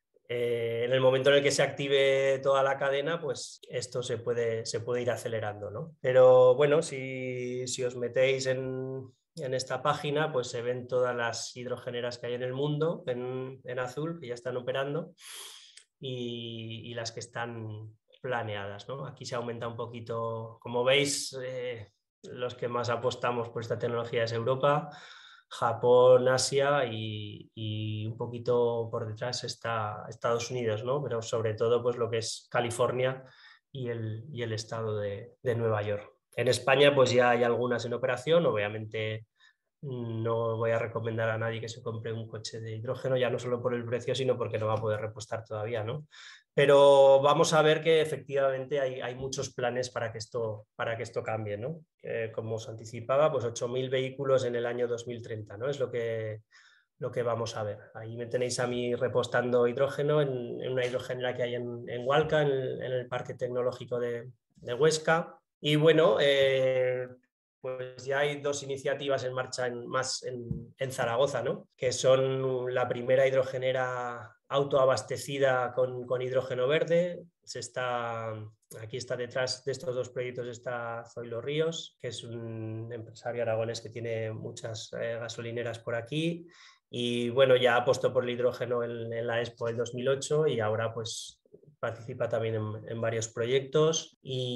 Eh, en el momento en el que se active toda la cadena, pues esto se puede, se puede ir acelerando, ¿no? Pero bueno, si, si os metéis en, en esta página, pues se ven todas las hidrogeneras que hay en el mundo, en, en azul, que ya están operando, y, y las que están planeadas, ¿no? Aquí se aumenta un poquito, como veis, eh, los que más apostamos por esta tecnología es Europa, Japón, Asia y, y un poquito por detrás está Estados Unidos, ¿no? Pero sobre todo pues lo que es California y el, y el estado de, de Nueva York. En España pues ya hay algunas en operación, obviamente no voy a recomendar a nadie que se compre un coche de hidrógeno, ya no solo por el precio, sino porque no va a poder repostar todavía, ¿no? Pero vamos a ver que efectivamente hay, hay muchos planes para que esto, para que esto cambie, ¿no? Eh, como os anticipaba, pues ocho mil vehículos en el año dos mil treinta, ¿no? Es lo que, lo que vamos a ver. Ahí me tenéis a mí repostando hidrógeno en, en una hidrogenera que hay en, en Hualca, en el, en el Parque Tecnológico de, de Huesca. Y bueno, eh, pues ya hay dos iniciativas en marcha en, más en, en Zaragoza, ¿no? Que son la primera hidrogenera autoabastecida con, con hidrógeno verde. Se está, aquí está detrás de estos dos proyectos está Zoilo Ríos, que es un empresario aragonés que tiene muchas eh, gasolineras por aquí. Y bueno, ya apostó por el hidrógeno en, en la Expo del dos mil ocho y ahora pues participa también en, en varios proyectos.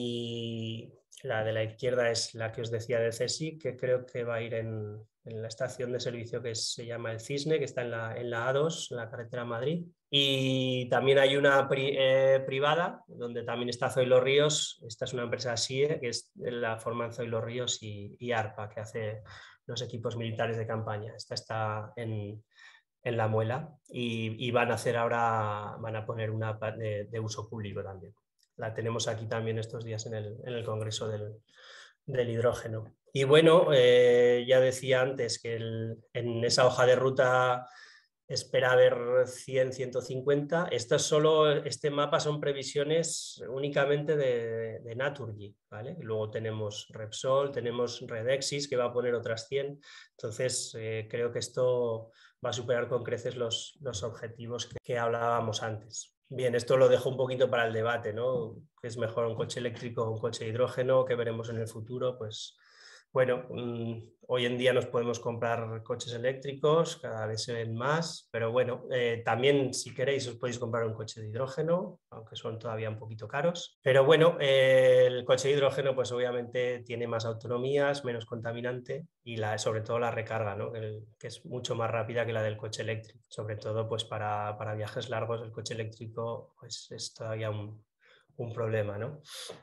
Y la de la izquierda es la que os decía del C S I C, que creo que va a ir en, en la estación de servicio que se llama El Cisne, que está en la, en la A dos, en la carretera Madrid. Y también hay una pri, eh, privada, donde también está Zoilo Ríos. Esta es una empresa S I E, que es la forman Zoilo Ríos y, y ARPA, que hace los equipos militares de campaña. Esta está en, en La Muela y, y van a hacer ahora, van a poner una de, de uso público también. La tenemos aquí también estos días en el, en el Congreso del, del Hidrógeno. Y bueno, eh, ya decía antes que el, en esa hoja de ruta espera ver cien, ciento cincuenta. Esto es solo, este mapa son previsiones únicamente de, de Naturgy, ¿vale? Y luego tenemos Repsol, tenemos Redexis que va a poner otras cien. Entonces eh, creo que esto va a superar con creces los, los objetivos que, que hablábamos antes. Bien, esto lo dejo un poquito para el debate, ¿no? ¿Qué es mejor, un coche eléctrico o un coche de hidrógeno? ¿Qué veremos en el futuro? Pues bueno, mmm, hoy en día nos podemos comprar coches eléctricos, cada vez se ven más, pero bueno, eh, también si queréis os podéis comprar un coche de hidrógeno, aunque son todavía un poquito caros. Pero bueno, eh, el coche de hidrógeno pues obviamente tiene más autonomías, menos contaminante y la, sobre todo la recarga, ¿no? El, que es mucho más rápida que la del coche eléctrico. Sobre todo pues para, para viajes largos el coche eléctrico pues es todavía un, un problema, ¿no?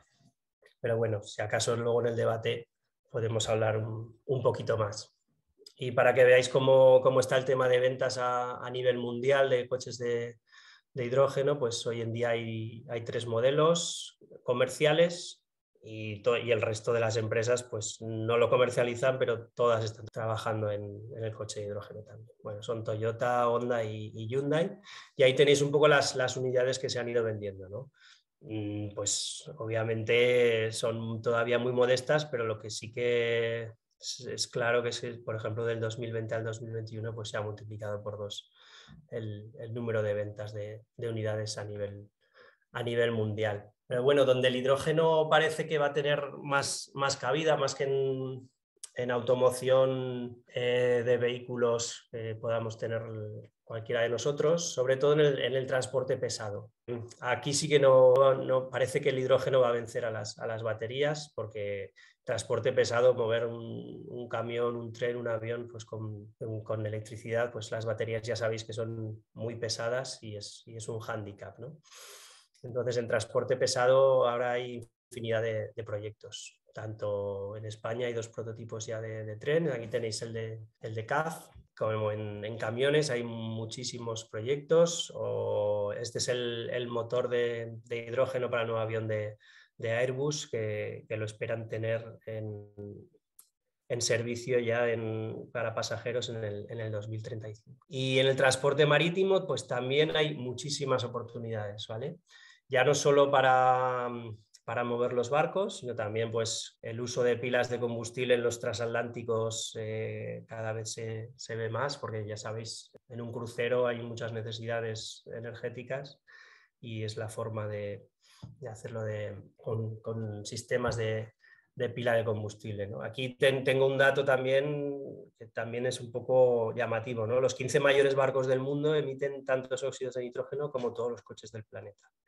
Pero bueno, si acaso luego en el debate podemos hablar un, un poquito más. Y para que veáis cómo, cómo está el tema de ventas a, a nivel mundial de coches de, de hidrógeno, pues hoy en día hay, hay tres modelos comerciales y, to, y el resto de las empresas pues no lo comercializan, pero todas están trabajando en, en el coche de hidrógeno también. Bueno, son Toyota, Honda y, y Hyundai. Y ahí tenéis un poco las, las unidades que se han ido vendiendo, ¿no? Pues obviamente son todavía muy modestas, pero lo que sí que es, es claro que es que, por ejemplo, del dos mil veinte al dos mil veintiuno pues se ha multiplicado por dos el, el número de ventas de, de unidades a nivel, a nivel mundial. Pero bueno, donde el hidrógeno parece que va a tener más, más cabida, más que en, en automoción eh, de vehículos que eh, podamos tener cualquiera de nosotros, sobre todo en el, en el transporte pesado. Aquí sí que no, no parece que el hidrógeno va a vencer a las, a las baterías, porque transporte pesado, mover un, un camión, un tren, un avión, pues con, con electricidad, pues las baterías ya sabéis que son muy pesadas y es, y es un hándicap, ¿no? Entonces, en transporte pesado ahora hay infinidad de, de proyectos. Tanto en España hay dos prototipos ya de, de tren, aquí tenéis el de, el de C A F, como en, en camiones hay muchísimos proyectos, o este es el, el motor de, de hidrógeno para el nuevo avión de, de Airbus, que, que lo esperan tener en, en servicio ya en, para pasajeros en el, en el dos mil treinta y cinco. Y en el transporte marítimo pues también hay muchísimas oportunidades, ¿vale? Ya no solo para, para mover los barcos, sino también pues, el uso de pilas de combustible en los transatlánticos eh, cada vez se, se ve más, porque ya sabéis, en un crucero hay muchas necesidades energéticas y es la forma de, de hacerlo de, con, con sistemas de, de pila de combustible, ¿no? Aquí ten, tengo un dato también que también es un poco llamativo, ¿no? Los quince mayores barcos del mundo emiten tantos óxidos de nitrógeno como todos los coches del planeta.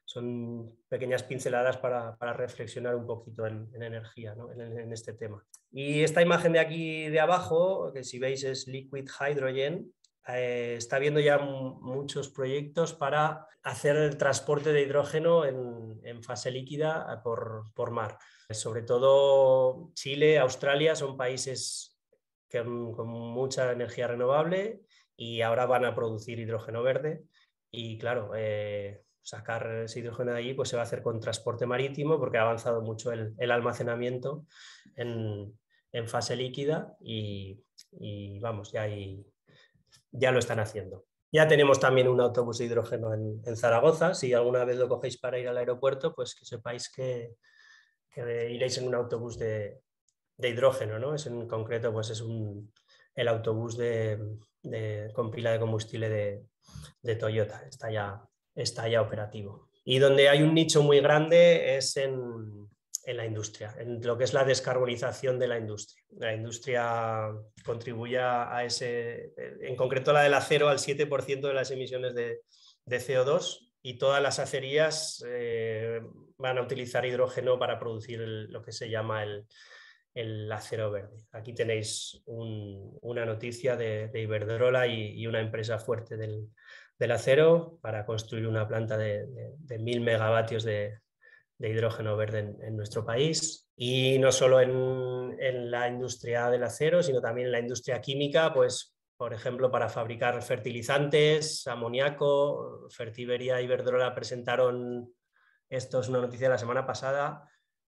son pequeñas pinceladas para, para reflexionar un poquito en, en energía, ¿no? en, en este tema. Y esta imagen de aquí de abajo, que si veis es Liquid Hydrogen, eh, está habiendo ya muchos proyectos para hacer el transporte de hidrógeno en, en fase líquida por, por mar. Sobre todo Chile, Australia son países que, con mucha energía renovable y ahora van a producir hidrógeno verde y claro, eh, sacar ese hidrógeno de allí pues se va a hacer con transporte marítimo porque ha avanzado mucho el, el almacenamiento en, en fase líquida y, y vamos, ya, hay, ya lo están haciendo. Ya tenemos también un autobús de hidrógeno en, en Zaragoza. Si alguna vez lo cogéis para ir al aeropuerto, pues que sepáis que, que iréis en un autobús de, de hidrógeno, ¿no? Es en concreto, pues es un, el autobús de, de, con pila de combustible de, de Toyota. Está ya, está ya operativo. Y donde hay un nicho muy grande es en, en la industria, en lo que es la descarbonización de la industria. La industria contribuye a ese, en concreto la del acero, al siete por ciento de las emisiones de, de C O dos y todas las acerías eh, van a utilizar hidrógeno para producir el, lo que se llama el, el acero verde. Aquí tenéis un, una noticia de, de Iberdrola y, y una empresa fuerte del, del acero para construir una planta de, de, de mil megavatios de, de hidrógeno verde en, en nuestro país. Y no solo en, en la industria del acero, sino también en la industria química, pues por ejemplo, para fabricar fertilizantes, amoníaco. Fertiberia y Iberdrola presentaron, esto es una noticia de la semana pasada,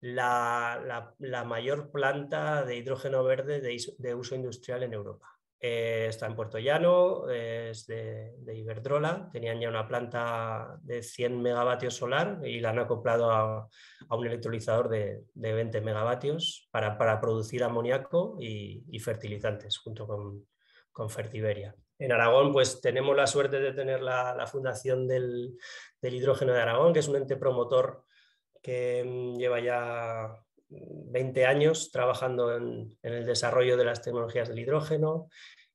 La, la, la mayor planta de hidrógeno verde de, de uso industrial en Europa. Eh, está en Puerto Llano, eh, es de, de Iberdrola, tenían ya una planta de cien megavatios solar y la han acoplado a, a un electrolizador de, de veinte megavatios para, para producir amoníaco y, y fertilizantes junto con, con Fertiberia. En Aragón pues tenemos la suerte de tener la, la Fundación del, del Hidrógeno de Aragón, que es un ente promotor que lleva ya veinte años trabajando en, en el desarrollo de las tecnologías del hidrógeno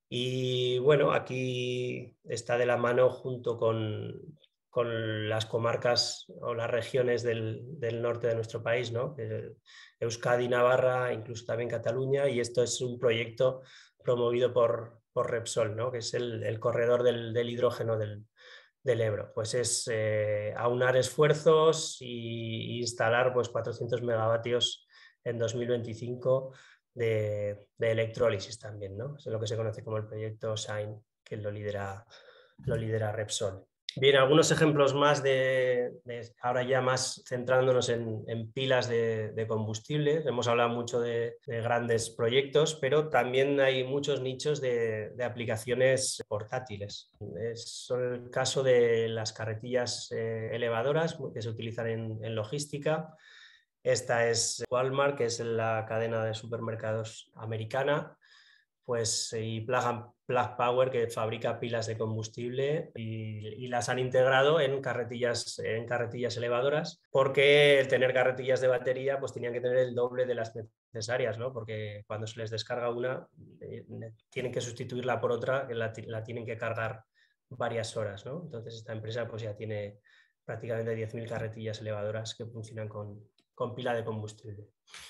y bueno, aquí está de la mano junto con, con las comarcas o las regiones del, del norte de nuestro país, ¿no? Euskadi, Navarra, incluso también Cataluña, y esto es un proyecto promovido por, por Repsol, ¿no? Que es el, el corredor del, del hidrógeno del, del Ebro. Pues es eh, aunar esfuerzos y instalar pues, cuatrocientos megavatios en dos mil veinticinco de, de electrólisis también, ¿no? Es lo que se conoce como el proyecto Shine, que lo lidera, lo lidera Repsol. Bien, algunos ejemplos más de, de ahora ya más centrándonos en, en pilas de, de combustible. Hemos hablado mucho de, de grandes proyectos, pero también hay muchos nichos de, de aplicaciones portátiles. Es el caso de las carretillas eh, elevadoras que se utilizan en, en logística. Esta es Walmart, que es la cadena de supermercados americana, pues, y Plug, Plug Power, que fabrica pilas de combustible y, y las han integrado en carretillas, en carretillas elevadoras, porque el tener carretillas de batería pues tenían que tener el doble de las necesarias, ¿no? Porque cuando se les descarga una eh, tienen que sustituirla por otra que la, la tienen que cargar varias horas, ¿no? Entonces esta empresa pues ya tiene prácticamente diez mil carretillas elevadoras que funcionan con, con pila de combustible.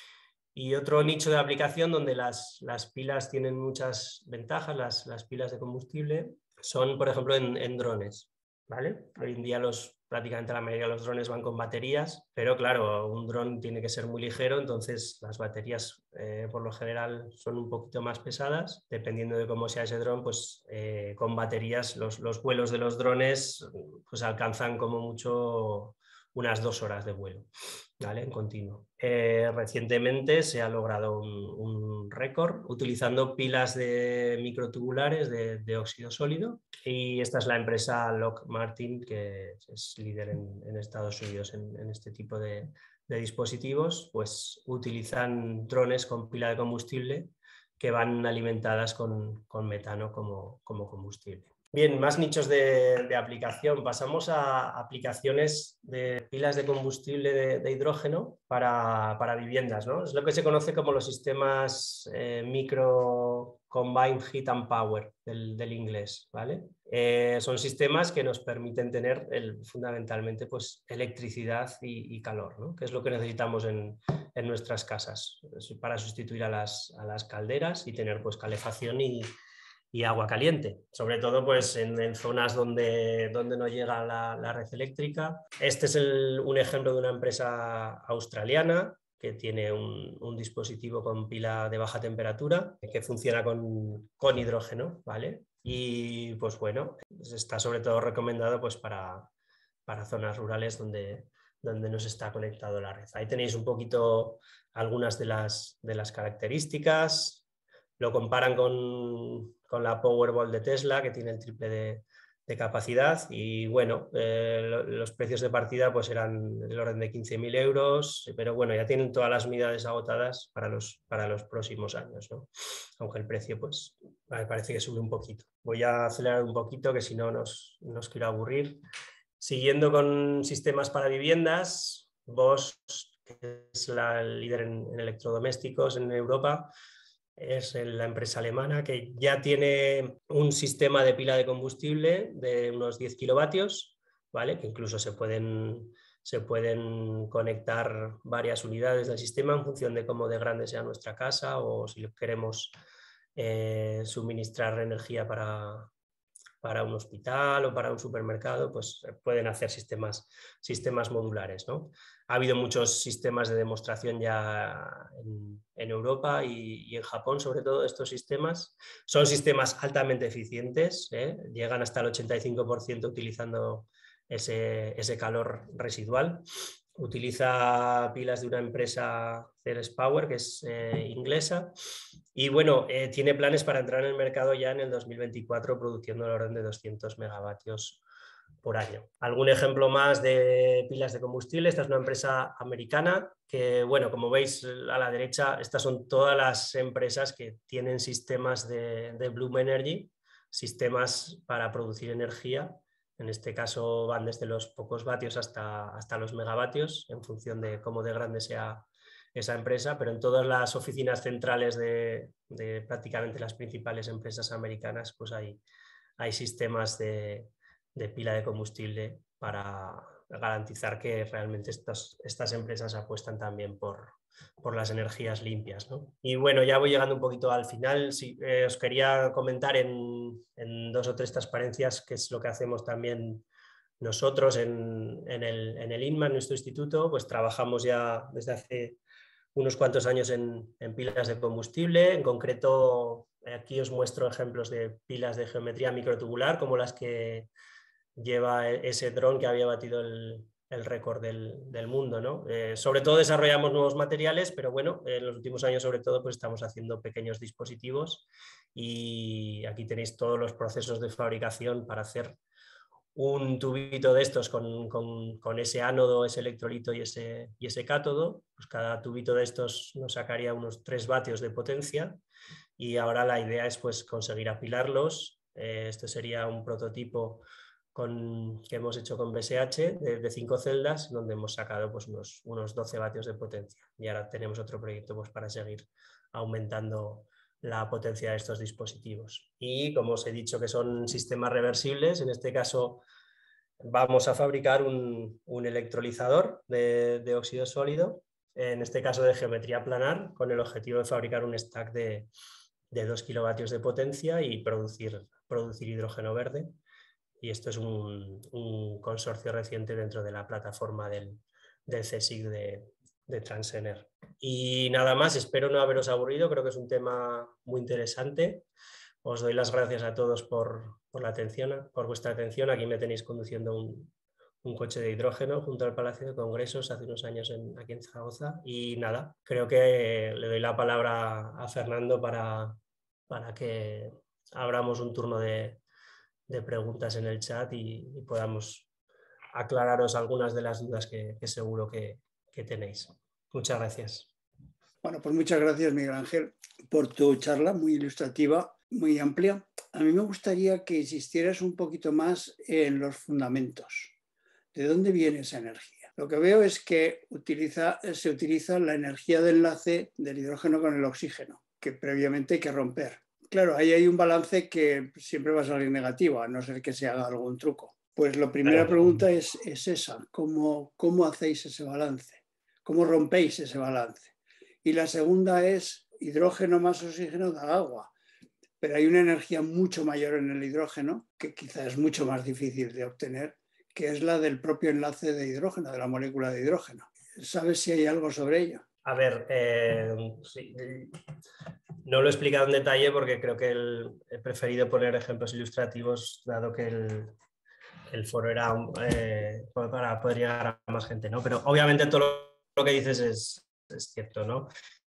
Y otro nicho de aplicación donde las, las pilas tienen muchas ventajas, las, las pilas de combustible, son, por ejemplo, en, en drones, ¿vale? Hoy en día los, prácticamente la mayoría de los drones van con baterías, pero claro, un dron tiene que ser muy ligero, entonces las baterías eh, por lo general son un poquito más pesadas. Dependiendo de cómo sea ese dron, pues eh, con baterías los, los vuelos de los drones pues alcanzan como mucho unas dos horas de vuelo, ¿vale? En continuo. Eh, recientemente se ha logrado un, un récord utilizando pilas de microtubulares de, de óxido sólido y esta es la empresa Lockheed Martin, que es líder en, en Estados Unidos en, en este tipo de, de dispositivos, pues utilizan drones con pila de combustible que van alimentadas con, con metano como, como combustible. Bien, más nichos de, de aplicación. Pasamos a aplicaciones de pilas de combustible de, de hidrógeno para, para viviendas, ¿no? Es lo que se conoce como los sistemas eh, micro Combined Heat and Power del, del inglés, ¿vale? Eh, son sistemas que nos permiten tener el, fundamentalmente pues, electricidad y, y calor, ¿no? Que es lo que necesitamos en, en nuestras casas para sustituir a las, a las calderas y tener pues, calefacción y, y agua caliente, sobre todo pues, en, en zonas donde, donde no llega la, la red eléctrica. Este es el, un ejemplo de una empresa australiana que tiene un, un dispositivo con pila de baja temperatura que funciona con, con hidrógeno, ¿vale? Y pues bueno, está sobre todo recomendado pues para, para zonas rurales donde, donde no se está conectado la red. Ahí tenéis un poquito algunas de las, de las características. Lo comparan con, con la Powerball de Tesla, que tiene el triple de, de capacidad, y bueno, eh, los precios de partida pues eran del orden de quince mil euros, pero bueno, ya tienen todas las unidades agotadas para los, para los próximos años, ¿no? Aunque el precio pues me parece que sube un poquito. Voy a acelerar un poquito, que si no nos, nos quiero aburrir. Siguiendo con sistemas para viviendas, Bosch, que es la líder en, en electrodomésticos en Europa, es la empresa alemana que ya tiene un sistema de pila de combustible de unos diez kilovatios, ¿vale? Que incluso se pueden, se pueden conectar varias unidades del sistema en función de cómo de grande sea nuestra casa, o si queremos eh, suministrar energía para, para un hospital o para un supermercado, pues pueden hacer sistemas, sistemas modulares, ¿no? Ha habido muchos sistemas de demostración ya en, en Europa y, y en Japón, sobre todo estos sistemas. Son sistemas altamente eficientes, ¿eh? Llegan hasta el ochenta y cinco por ciento utilizando ese, ese calor residual. Utiliza pilas de una empresa, Ceres Power, que es eh, inglesa, y bueno, eh, tiene planes para entrar en el mercado ya en el dos mil veinticuatro, produciendo el orden de doscientos megavatios por año. Algún ejemplo más de pilas de combustible. Esta es una empresa americana que, bueno, como veis a la derecha, estas son todas las empresas que tienen sistemas de, de Bloom Energy, sistemas para producir energía. En este caso van desde los pocos vatios hasta, hasta los megavatios, en función de cómo de grande sea esa empresa, pero en todas las oficinas centrales de, de prácticamente las principales empresas americanas, pues hay, hay sistemas de, de pila de combustible para garantizar que realmente estas, estas empresas apuestan también por, por las energías limpias, ¿no? Y bueno, ya voy llegando un poquito al final. Sí, eh, os quería comentar en, en dos o tres transparencias qué es lo que hacemos también nosotros en, en, el, en el INMA, en nuestro instituto. Pues trabajamos ya desde hace unos cuantos años en, en pilas de combustible. En concreto, aquí os muestro ejemplos de pilas de geometría microtubular, como las que lleva ese dron que había batido el, el récord del, del mundo, ¿no? Eh, sobre todo desarrollamos nuevos materiales, pero bueno, en los últimos años sobre todo pues estamos haciendo pequeños dispositivos, y aquí tenéis todos los procesos de fabricación para hacer un tubito de estos con, con, con ese ánodo, ese electrolito y ese, y ese cátodo. Pues cada tubito de estos nos sacaría unos tres vatios de potencia, y ahora la idea es pues conseguir apilarlos. Eh, esto sería un prototipo con, que hemos hecho con B S H de, de cinco celdas, donde hemos sacado pues, unos, unos doce vatios de potencia, y ahora tenemos otro proyecto pues, para seguir aumentando la potencia de estos dispositivos. Y como os he dicho que son sistemas reversibles, en este caso vamos a fabricar un, un electrolizador de, de óxido sólido, en este caso de geometría planar, con el objetivo de fabricar un stack de, de dos kilovatios de potencia y producir, producir hidrógeno verde. Y esto es un, un consorcio reciente dentro de la plataforma del, del C S I C de, de Transener. Y nada más, espero no haberos aburrido, creo que es un tema muy interesante. Os doy las gracias a todos por, por la atención, por vuestra atención. Aquí me tenéis conduciendo un, un coche de hidrógeno junto al Palacio de Congresos hace unos años en, aquí en Zaragoza. Y nada, creo que le doy la palabra a Fernando para, para que abramos un turno de, de preguntas en el chat y, y podamos aclararos algunas de las dudas que, que seguro que, que tenéis. Muchas gracias. Bueno, pues muchas gracias, Miguel Ángel, por tu charla muy ilustrativa, muy amplia. A mí me gustaría que insistieras un poquito más en los fundamentos. ¿De dónde viene esa energía? Lo que veo es que utiliza, se utiliza la energía de enlace del hidrógeno con el oxígeno, que previamente hay que romper. claro, ahí hay un balance que siempre va a salir negativo, a no ser que se haga algún truco. Pues la primera pregunta es, es esa, ¿cómo, ¿cómo hacéis ese balance? ¿Cómo rompéis ese balance? Y la segunda es, hidrógeno más oxígeno da agua, pero hay una energía mucho mayor en el hidrógeno, que quizás es mucho más difícil de obtener, que es la del propio enlace de hidrógeno, de la molécula de hidrógeno. ¿Sabes si hay algo sobre ello? A ver, eh, sí, no lo he explicado en detalle porque creo que el, he preferido poner ejemplos ilustrativos, dado que el, el foro era eh, para poder llegar a más gente, ¿no? Pero obviamente todo lo que dices es, es cierto, ¿no?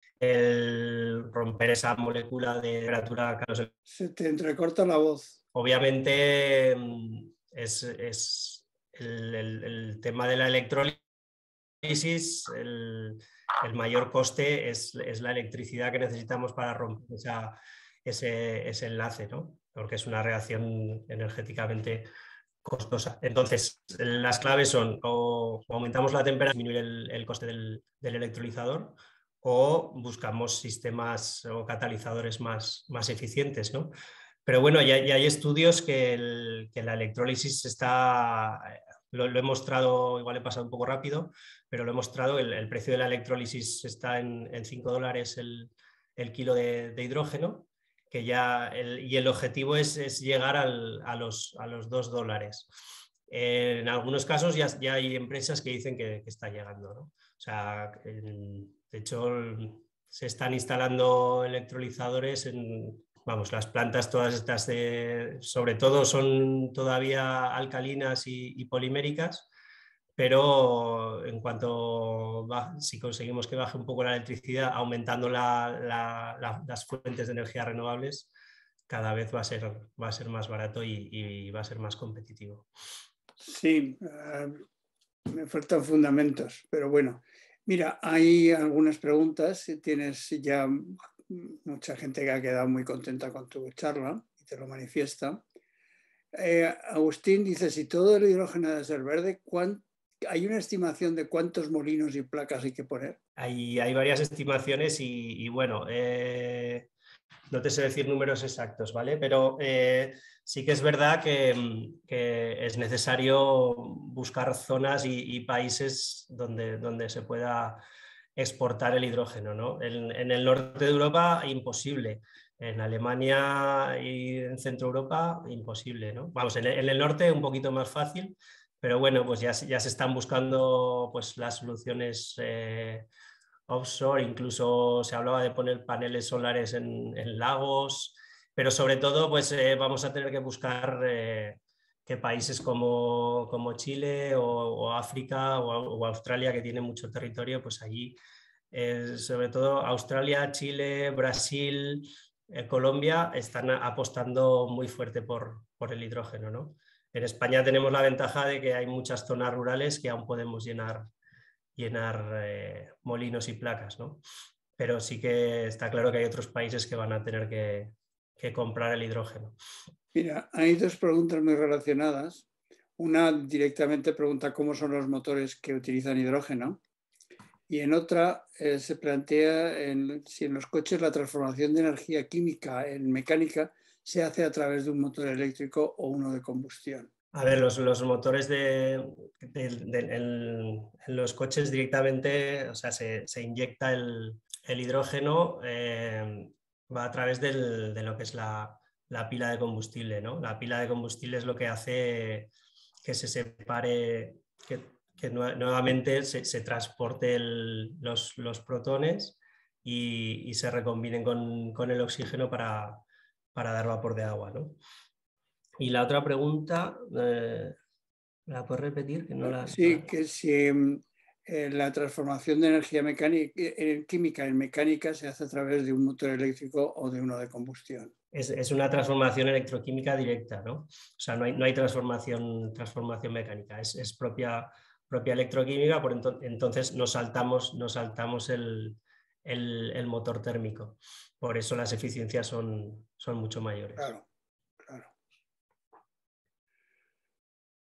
El romper esa molécula de temperatura. Se te entrecorta la voz. Obviamente es, es el, el, el tema de la electrólisis, el, el mayor coste es, es la electricidad que necesitamos para romper esa, ese, ese enlace, ¿no? Porque es una reacción energéticamente costosa. Entonces, las claves son o aumentamos la temperatura, disminuir el, el coste del, del electrolizador, o buscamos sistemas o catalizadores más, más eficientes, ¿no? Pero bueno, ya, ya hay estudios que, el, que la electrólisis está, lo, lo he mostrado, igual he pasado un poco rápido, pero lo he mostrado, el, el precio de la electrólisis está en, en cinco dólares el, el kilo de, de hidrógeno, que ya el, y el objetivo es, es llegar al, a, los, a los dos dólares. Eh, en algunos casos ya, ya hay empresas que dicen que, que está llegando, ¿no? O sea, en, de hecho, se están instalando electrolizadores en, vamos, las plantas todas estas, de, sobre todo son todavía alcalinas y, y poliméricas, pero en cuanto va, si conseguimos que baje un poco la electricidad, aumentando la, la, la, las fuentes de energía renovables, cada vez va a ser, va a ser más barato y, y va a ser más competitivo. Sí, uh, me faltan fundamentos, pero bueno. Mira, hay algunas preguntas. Tienes ya mucha gente que ha quedado muy contenta con tu charla y te lo manifiesta. Eh, Agustín dice, si todo el hidrógeno debe ser verde, ¿cuánto? ¿Hay una estimación de cuántos molinos y placas hay que poner? Hay, hay varias estimaciones y, y bueno, eh, no te sé decir números exactos, ¿vale? Pero eh, sí que es verdad que, que es necesario buscar zonas y, y países donde, donde se pueda exportar el hidrógeno, ¿no? En, en el norte de Europa, imposible. En Alemania y en Centro Europa, imposible, ¿no? Vamos, en el, en el norte un poquito más fácil, pero bueno, pues ya, ya se están buscando pues, las soluciones eh, offshore, incluso se hablaba de poner paneles solares en, en lagos, pero sobre todo pues eh, vamos a tener que buscar eh, que países como, como Chile o, o África o, o Australia, que tienen mucho territorio, pues allí, eh, sobre todo Australia, Chile, Brasil, eh, Colombia, están apostando muy fuerte por, por el hidrógeno, ¿no? En España tenemos la ventaja de que hay muchas zonas rurales que aún podemos llenar, llenar eh, molinos y placas, ¿no? Pero sí que está claro que hay otros países que van a tener que, que comprar el hidrógeno. Mira, hay dos preguntas muy relacionadas. Una directamente pregunta cómo son los motores que utilizan hidrógeno y en otra eh, se plantea en, si en los coches la transformación de energía química en mecánica se hace a través de un motor eléctrico o uno de combustión. A ver, los, los motores de, de, de en, en los coches directamente, o sea, se, se inyecta el, el hidrógeno, eh, va a través del, de lo que es la, la pila de combustible, ¿no? La pila de combustible es lo que hace que se separe, que, que nuevamente se, se transporte el, los, los protones y, y se recombinen con, con el oxígeno para, para dar vapor de agua, ¿no? Y la otra pregunta, eh, ¿la puedes repetir? Que no la... Sí, que si eh, la transformación de energía mecánica, eh, química en mecánica se hace a través de un motor eléctrico o de uno de combustión. Es, es una transformación electroquímica directa, ¿no? O sea, no hay, no hay transformación, transformación mecánica, es, es propia, propia electroquímica, por ento, entonces nos saltamos, nos saltamos el, el, el motor térmico. Por eso las eficiencias son, son mucho mayores. Claro, claro.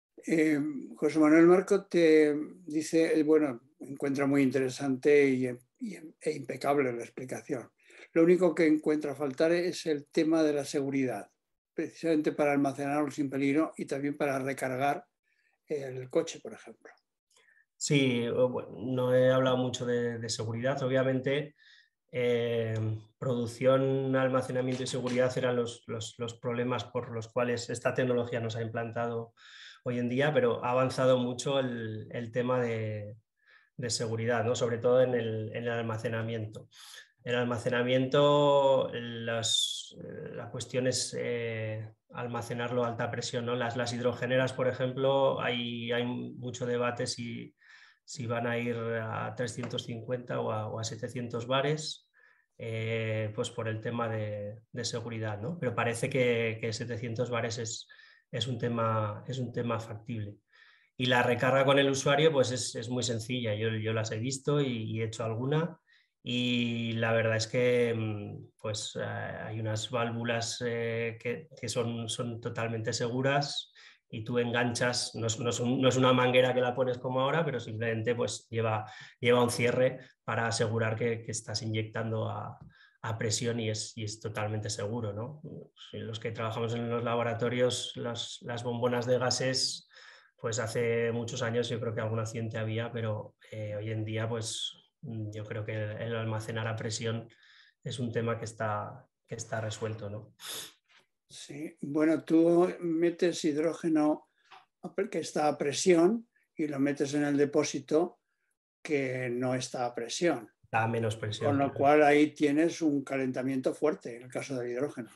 Eh, José Manuel Marco te dice, bueno, encuentra muy interesante y e impecable la explicación. Lo único que encuentro a faltar es el tema de la seguridad, precisamente para almacenarlo sin peligro y también para recargar el coche, por ejemplo. Sí, bueno, no he hablado mucho de, de seguridad. Obviamente, eh, producción, almacenamiento y seguridad eran los, los, los problemas por los cuales esta tecnología nos ha implantado hoy en día, pero ha avanzado mucho el, el tema de, de seguridad, ¿no? Sobre todo en el, en el almacenamiento. El almacenamiento, las, la cuestión es eh, almacenarlo a alta presión, ¿no? Las, las hidrogeneras, por ejemplo, hay, hay mucho debate si, si van a ir a trescientos cincuenta o a, o a setecientos bares, eh, pues por el tema de, de seguridad, ¿no? Pero parece que, que setecientos bares es, es, un tema, es un tema factible. Y la recarga con el usuario pues es, es muy sencilla. Yo, yo las he visto y, y he hecho alguna. Y la verdad es que pues, eh, hay unas válvulas eh, que, que son, son totalmente seguras y tú enganchas, no es, no, es un, no es una manguera que la pones como ahora, pero simplemente pues, lleva, lleva un cierre para asegurar que, que estás inyectando a, a presión y es, y es totalmente seguro, ¿no? Los que trabajamos en los laboratorios, las, las bombonas de gases, pues hace muchos años yo creo que algún accidente había, pero eh, hoy en día pues yo creo que el, el almacenar a presión es un tema que está, que está resuelto, ¿no? Sí, bueno, tú metes hidrógeno que está a presión y lo metes en el depósito que no está a presión. Da menos presión. Con lo cual ahí tienes un calentamiento fuerte en el caso del hidrógeno.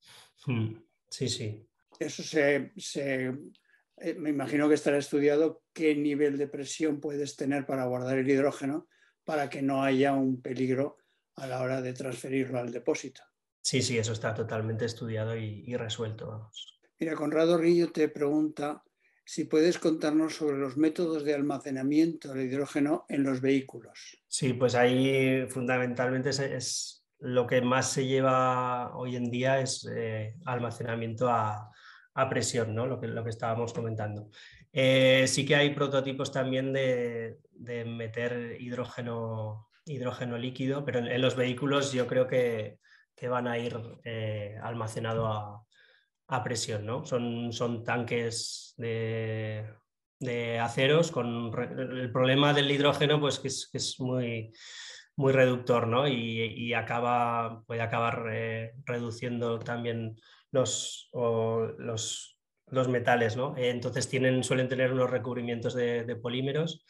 Sí, sí. Eso se, se eh, me imagino que estará estudiado qué nivel de presión puedes tener para guardar el hidrógeno para que no haya un peligro a la hora de transferirlo al depósito. Sí, sí, eso está totalmente estudiado y, y resuelto, vamos. Mira, Conrado Rillo te pregunta si puedes contarnos sobre los métodos de almacenamiento del hidrógeno en los vehículos. Sí, pues ahí fundamentalmente es, es lo que más se lleva hoy en día es eh, almacenamiento a, a presión, ¿no? Lo que, lo que estábamos comentando. Eh, sí que hay prototipos también de, de meter hidrógeno, hidrógeno líquido, pero en, en los vehículos yo creo que, que van a ir eh, almacenado a, a presión, ¿no? Son, son tanques de, de aceros con el problema del hidrógeno, pues que es, que es muy, muy reductor, ¿no? Y, y acaba, puede acabar eh, reduciendo también los, o los, los metales, ¿no? Entonces tienen, suelen tener unos recubrimientos de, de polímeros,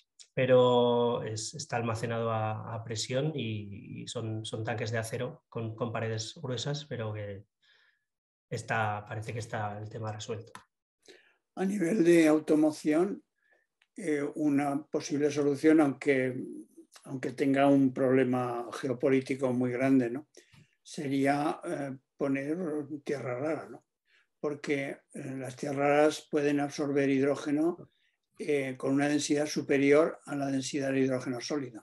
pero es, está almacenado a, a presión y, y son, son tanques de acero con, con paredes gruesas, pero que está, parece que está el tema resuelto. A nivel de automoción, eh, una posible solución, aunque, aunque tenga un problema geopolítico muy grande, ¿no? Sería eh, poner tierra rara, ¿no? Porque eh, las tierras raras pueden absorber hidrógeno eh, con una densidad superior a la densidad de hidrógeno sólido.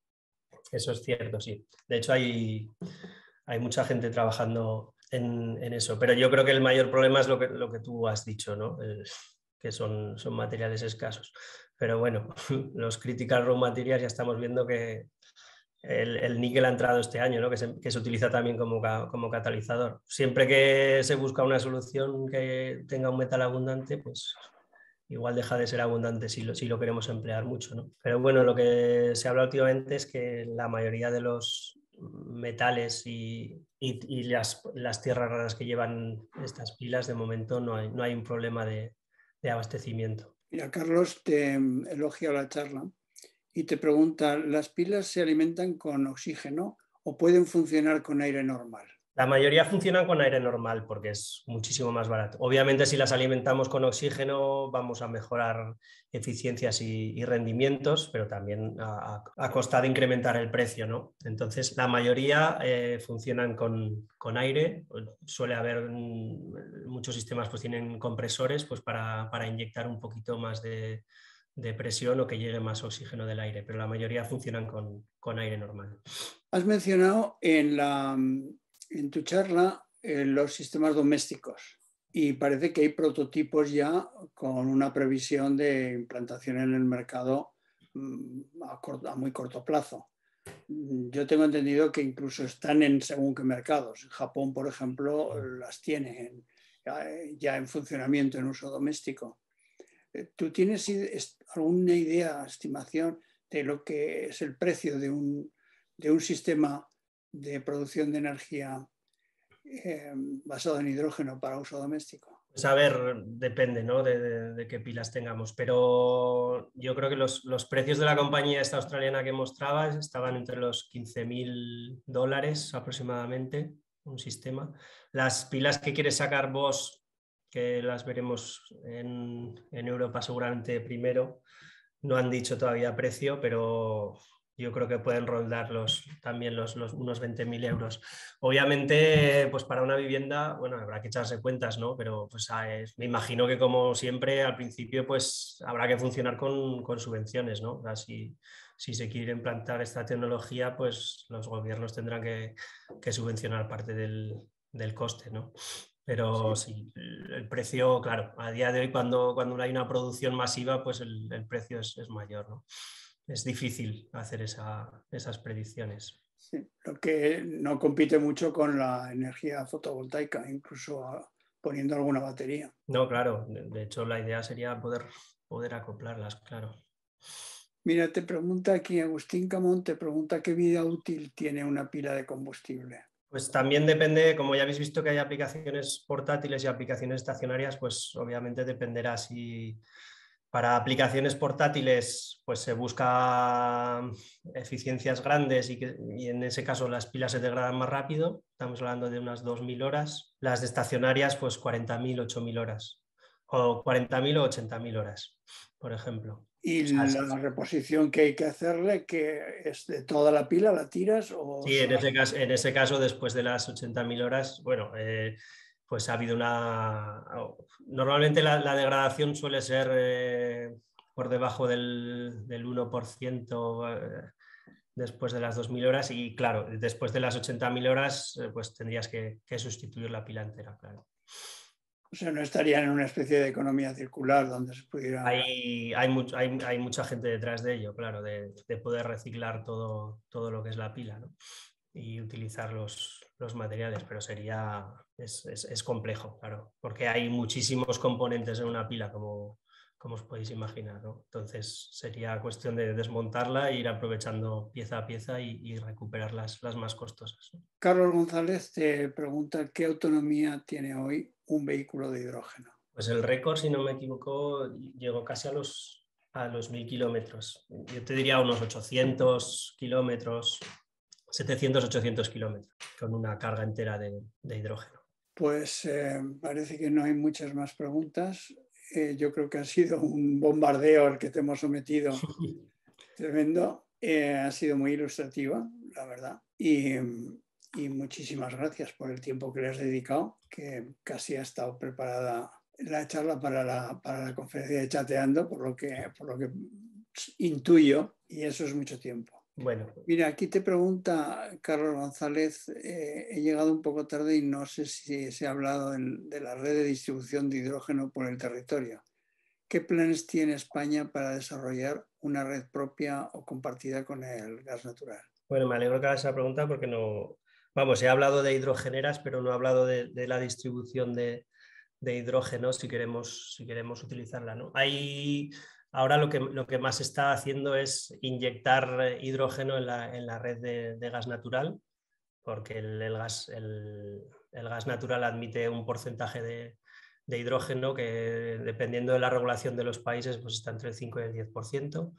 Eso es cierto, sí. De hecho, hay, hay mucha gente trabajando en, en, eso, pero yo creo que el mayor problema es lo que, lo que tú has dicho, ¿no? El, que son, son materiales escasos. Pero bueno, los critical raw materials ya estamos viendo que el, el níquel ha entrado este año, ¿no? que, se, que se utiliza también como, como catalizador. Siempre que se busca una solución que tenga un metal abundante, pues igual deja de ser abundante si lo, si lo queremos emplear mucho, ¿no? Pero bueno, lo que se habla últimamente es que la mayoría de los metales y, y, y las, las tierras raras que llevan estas pilas, de momento no hay, no hay un problema de, de abastecimiento. Mira, Carlos te elogia la charla y te pregunta, ¿las pilas se alimentan con oxígeno o pueden funcionar con aire normal? La mayoría funcionan con aire normal porque es muchísimo más barato. Obviamente, si las alimentamos con oxígeno vamos a mejorar eficiencias y, y rendimientos, pero también a, a costa de incrementar el precio, ¿no? Entonces, la mayoría eh, funcionan con, con aire. Suele haber muchos sistemas, pues tienen compresores pues, para, para inyectar un poquito más de, de presión o que llegue más oxígeno del aire, pero la mayoría funcionan con, con aire normal. Has mencionado en la... en tu charla eh, los sistemas domésticos y parece que hay prototipos ya con una previsión de implantación en el mercado mmm, a, corto, a muy corto plazo. Yo tengo entendido que incluso están en según qué mercados. En Japón, por ejemplo, las tiene en, ya en funcionamiento, en uso doméstico. ¿Tú tienes alguna idea, estimación de lo que es el precio de un, de un sistema de producción de energía eh, basado en hidrógeno para uso doméstico? Pues a ver, depende, ¿no? de, de, de qué pilas tengamos, pero yo creo que los, los precios de la compañía esta australiana que mostrabas estaban entre los quince mil dólares aproximadamente, un sistema. Las pilas que quieres sacar vos, que las veremos en, en Europa seguramente primero, no han dicho todavía precio, pero yo creo que pueden rondar los, también los, los, unos veinte mil euros. Obviamente, pues para una vivienda, bueno, habrá que echarse cuentas, ¿no? Pero pues me imagino que como siempre al principio pues habrá que funcionar con, con subvenciones, ¿no? O sea, si, si se quiere implantar esta tecnología, pues los gobiernos tendrán que, que subvencionar parte del, del coste, ¿no? Pero sí. sí, el precio, claro, a día de hoy cuando, cuando hay una producción masiva, pues el, el precio es, es mayor, ¿no? Es difícil hacer esa, esas predicciones. Sí, lo que no compite mucho con la energía fotovoltaica, incluso a, poniendo alguna batería. No, claro, de, de hecho la idea sería poder, poder acoplarlas, claro. Mira, te pregunta aquí Agustín Camón, te pregunta qué vida útil tiene una pila de combustible. Pues también depende, como ya habéis visto que hay aplicaciones portátiles y aplicaciones estacionarias, pues obviamente dependerá si para aplicaciones portátiles pues se busca eficiencias grandes y, que, y en ese caso las pilas se degradan más rápido, estamos hablando de unas dos mil horas, las de estacionarias pues cuarenta mil, ocho mil horas, o cuarenta mil o ochenta mil horas, por ejemplo. ¿Y o sea, la sí. reposición que hay que hacerle, que es de toda la pila, la tiras? O Sí, en ese, caso, en ese caso, después de las ochenta mil horas, bueno, eh, pues ha habido una... Normalmente la, la degradación suele ser eh, por debajo del, del uno por ciento eh, después de las dos mil horas y claro, después de las ochenta mil horas, eh, pues tendrías que, que sustituir la pila entera, claro. O sea, no estarían en una especie de economía circular donde se pudiera... Hay, hay, mucho, hay, hay mucha gente detrás de ello, claro, de, de poder reciclar todo, todo lo que es la pila, ¿no? Y utilizar los, los materiales, pero sería, es, es, es complejo, claro, porque hay muchísimos componentes en una pila, como, como os podéis imaginar, ¿no? Entonces sería cuestión de desmontarla e ir aprovechando pieza a pieza y, y recuperar las, las más costosas, ¿no? Carlos González te pregunta qué autonomía tiene hoy un vehículo de hidrógeno. Pues el récord, si no me equivoco, llegó casi a los, a los mil kilómetros. Yo te diría unos ochocientos kilómetros, setecientos, ochocientos kilómetros, con una carga entera de, de hidrógeno. Pues eh, parece que no hay muchas más preguntas. Eh, yo creo que ha sido un bombardeo al que te hemos sometido tremendo. Eh, ha sido muy ilustrativa, la verdad. Y, y muchísimas gracias por el tiempo que le has dedicado, que casi ha estado preparada la charla para la, para la conferencia de Chateando, por lo que, por lo que intuyo, y eso es mucho tiempo. Bueno. Mira, aquí te pregunta Carlos González, eh, he llegado un poco tarde y no sé si se ha hablado en, de la red de distribución de hidrógeno por el territorio. ¿Qué planes tiene España para desarrollar una red propia o compartida con el gas natural? Bueno, me alegro que hagas esa pregunta porque no... Vamos, he hablado de hidrogeneras, pero no he hablado de, de la distribución de, de hidrógeno si queremos, si queremos utilizarla, ¿no? Hay... Ahora lo que, lo que más se está haciendo es inyectar hidrógeno en la, en la red de, de gas natural, porque el, el, gas, el, el gas natural admite un porcentaje de, de hidrógeno que, dependiendo de la regulación de los países, pues está entre el cinco y el diez por ciento.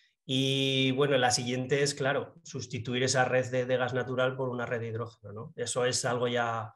Y bueno, la siguiente es, claro, sustituir esa red de, de gas natural por una red de hidrógeno, ¿no? Eso es algo ya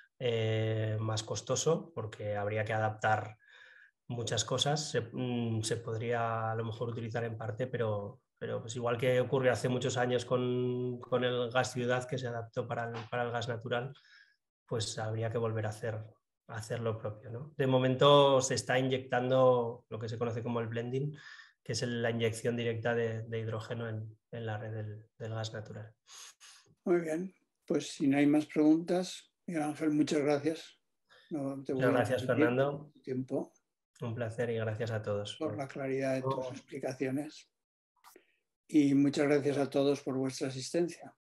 eh, más costoso porque habría que adaptar muchas cosas. Se, se podría a lo mejor utilizar en parte, pero, pero pues igual que ocurrió hace muchos años con, con el gas ciudad que se adaptó para el, para el gas natural, pues habría que volver a hacer, a hacer lo propio, ¿no? De momento se está inyectando lo que se conoce como el blending, que es la inyección directa de, de hidrógeno en, en, la red del, del gas natural. Muy bien, pues si no hay más preguntas, Miguel Ángel, muchas gracias. No te voy muchas gracias, Fernando. Tiempo. Un placer y gracias a todos. Por la claridad de tus explicaciones. y muchas gracias a todos por vuestra asistencia.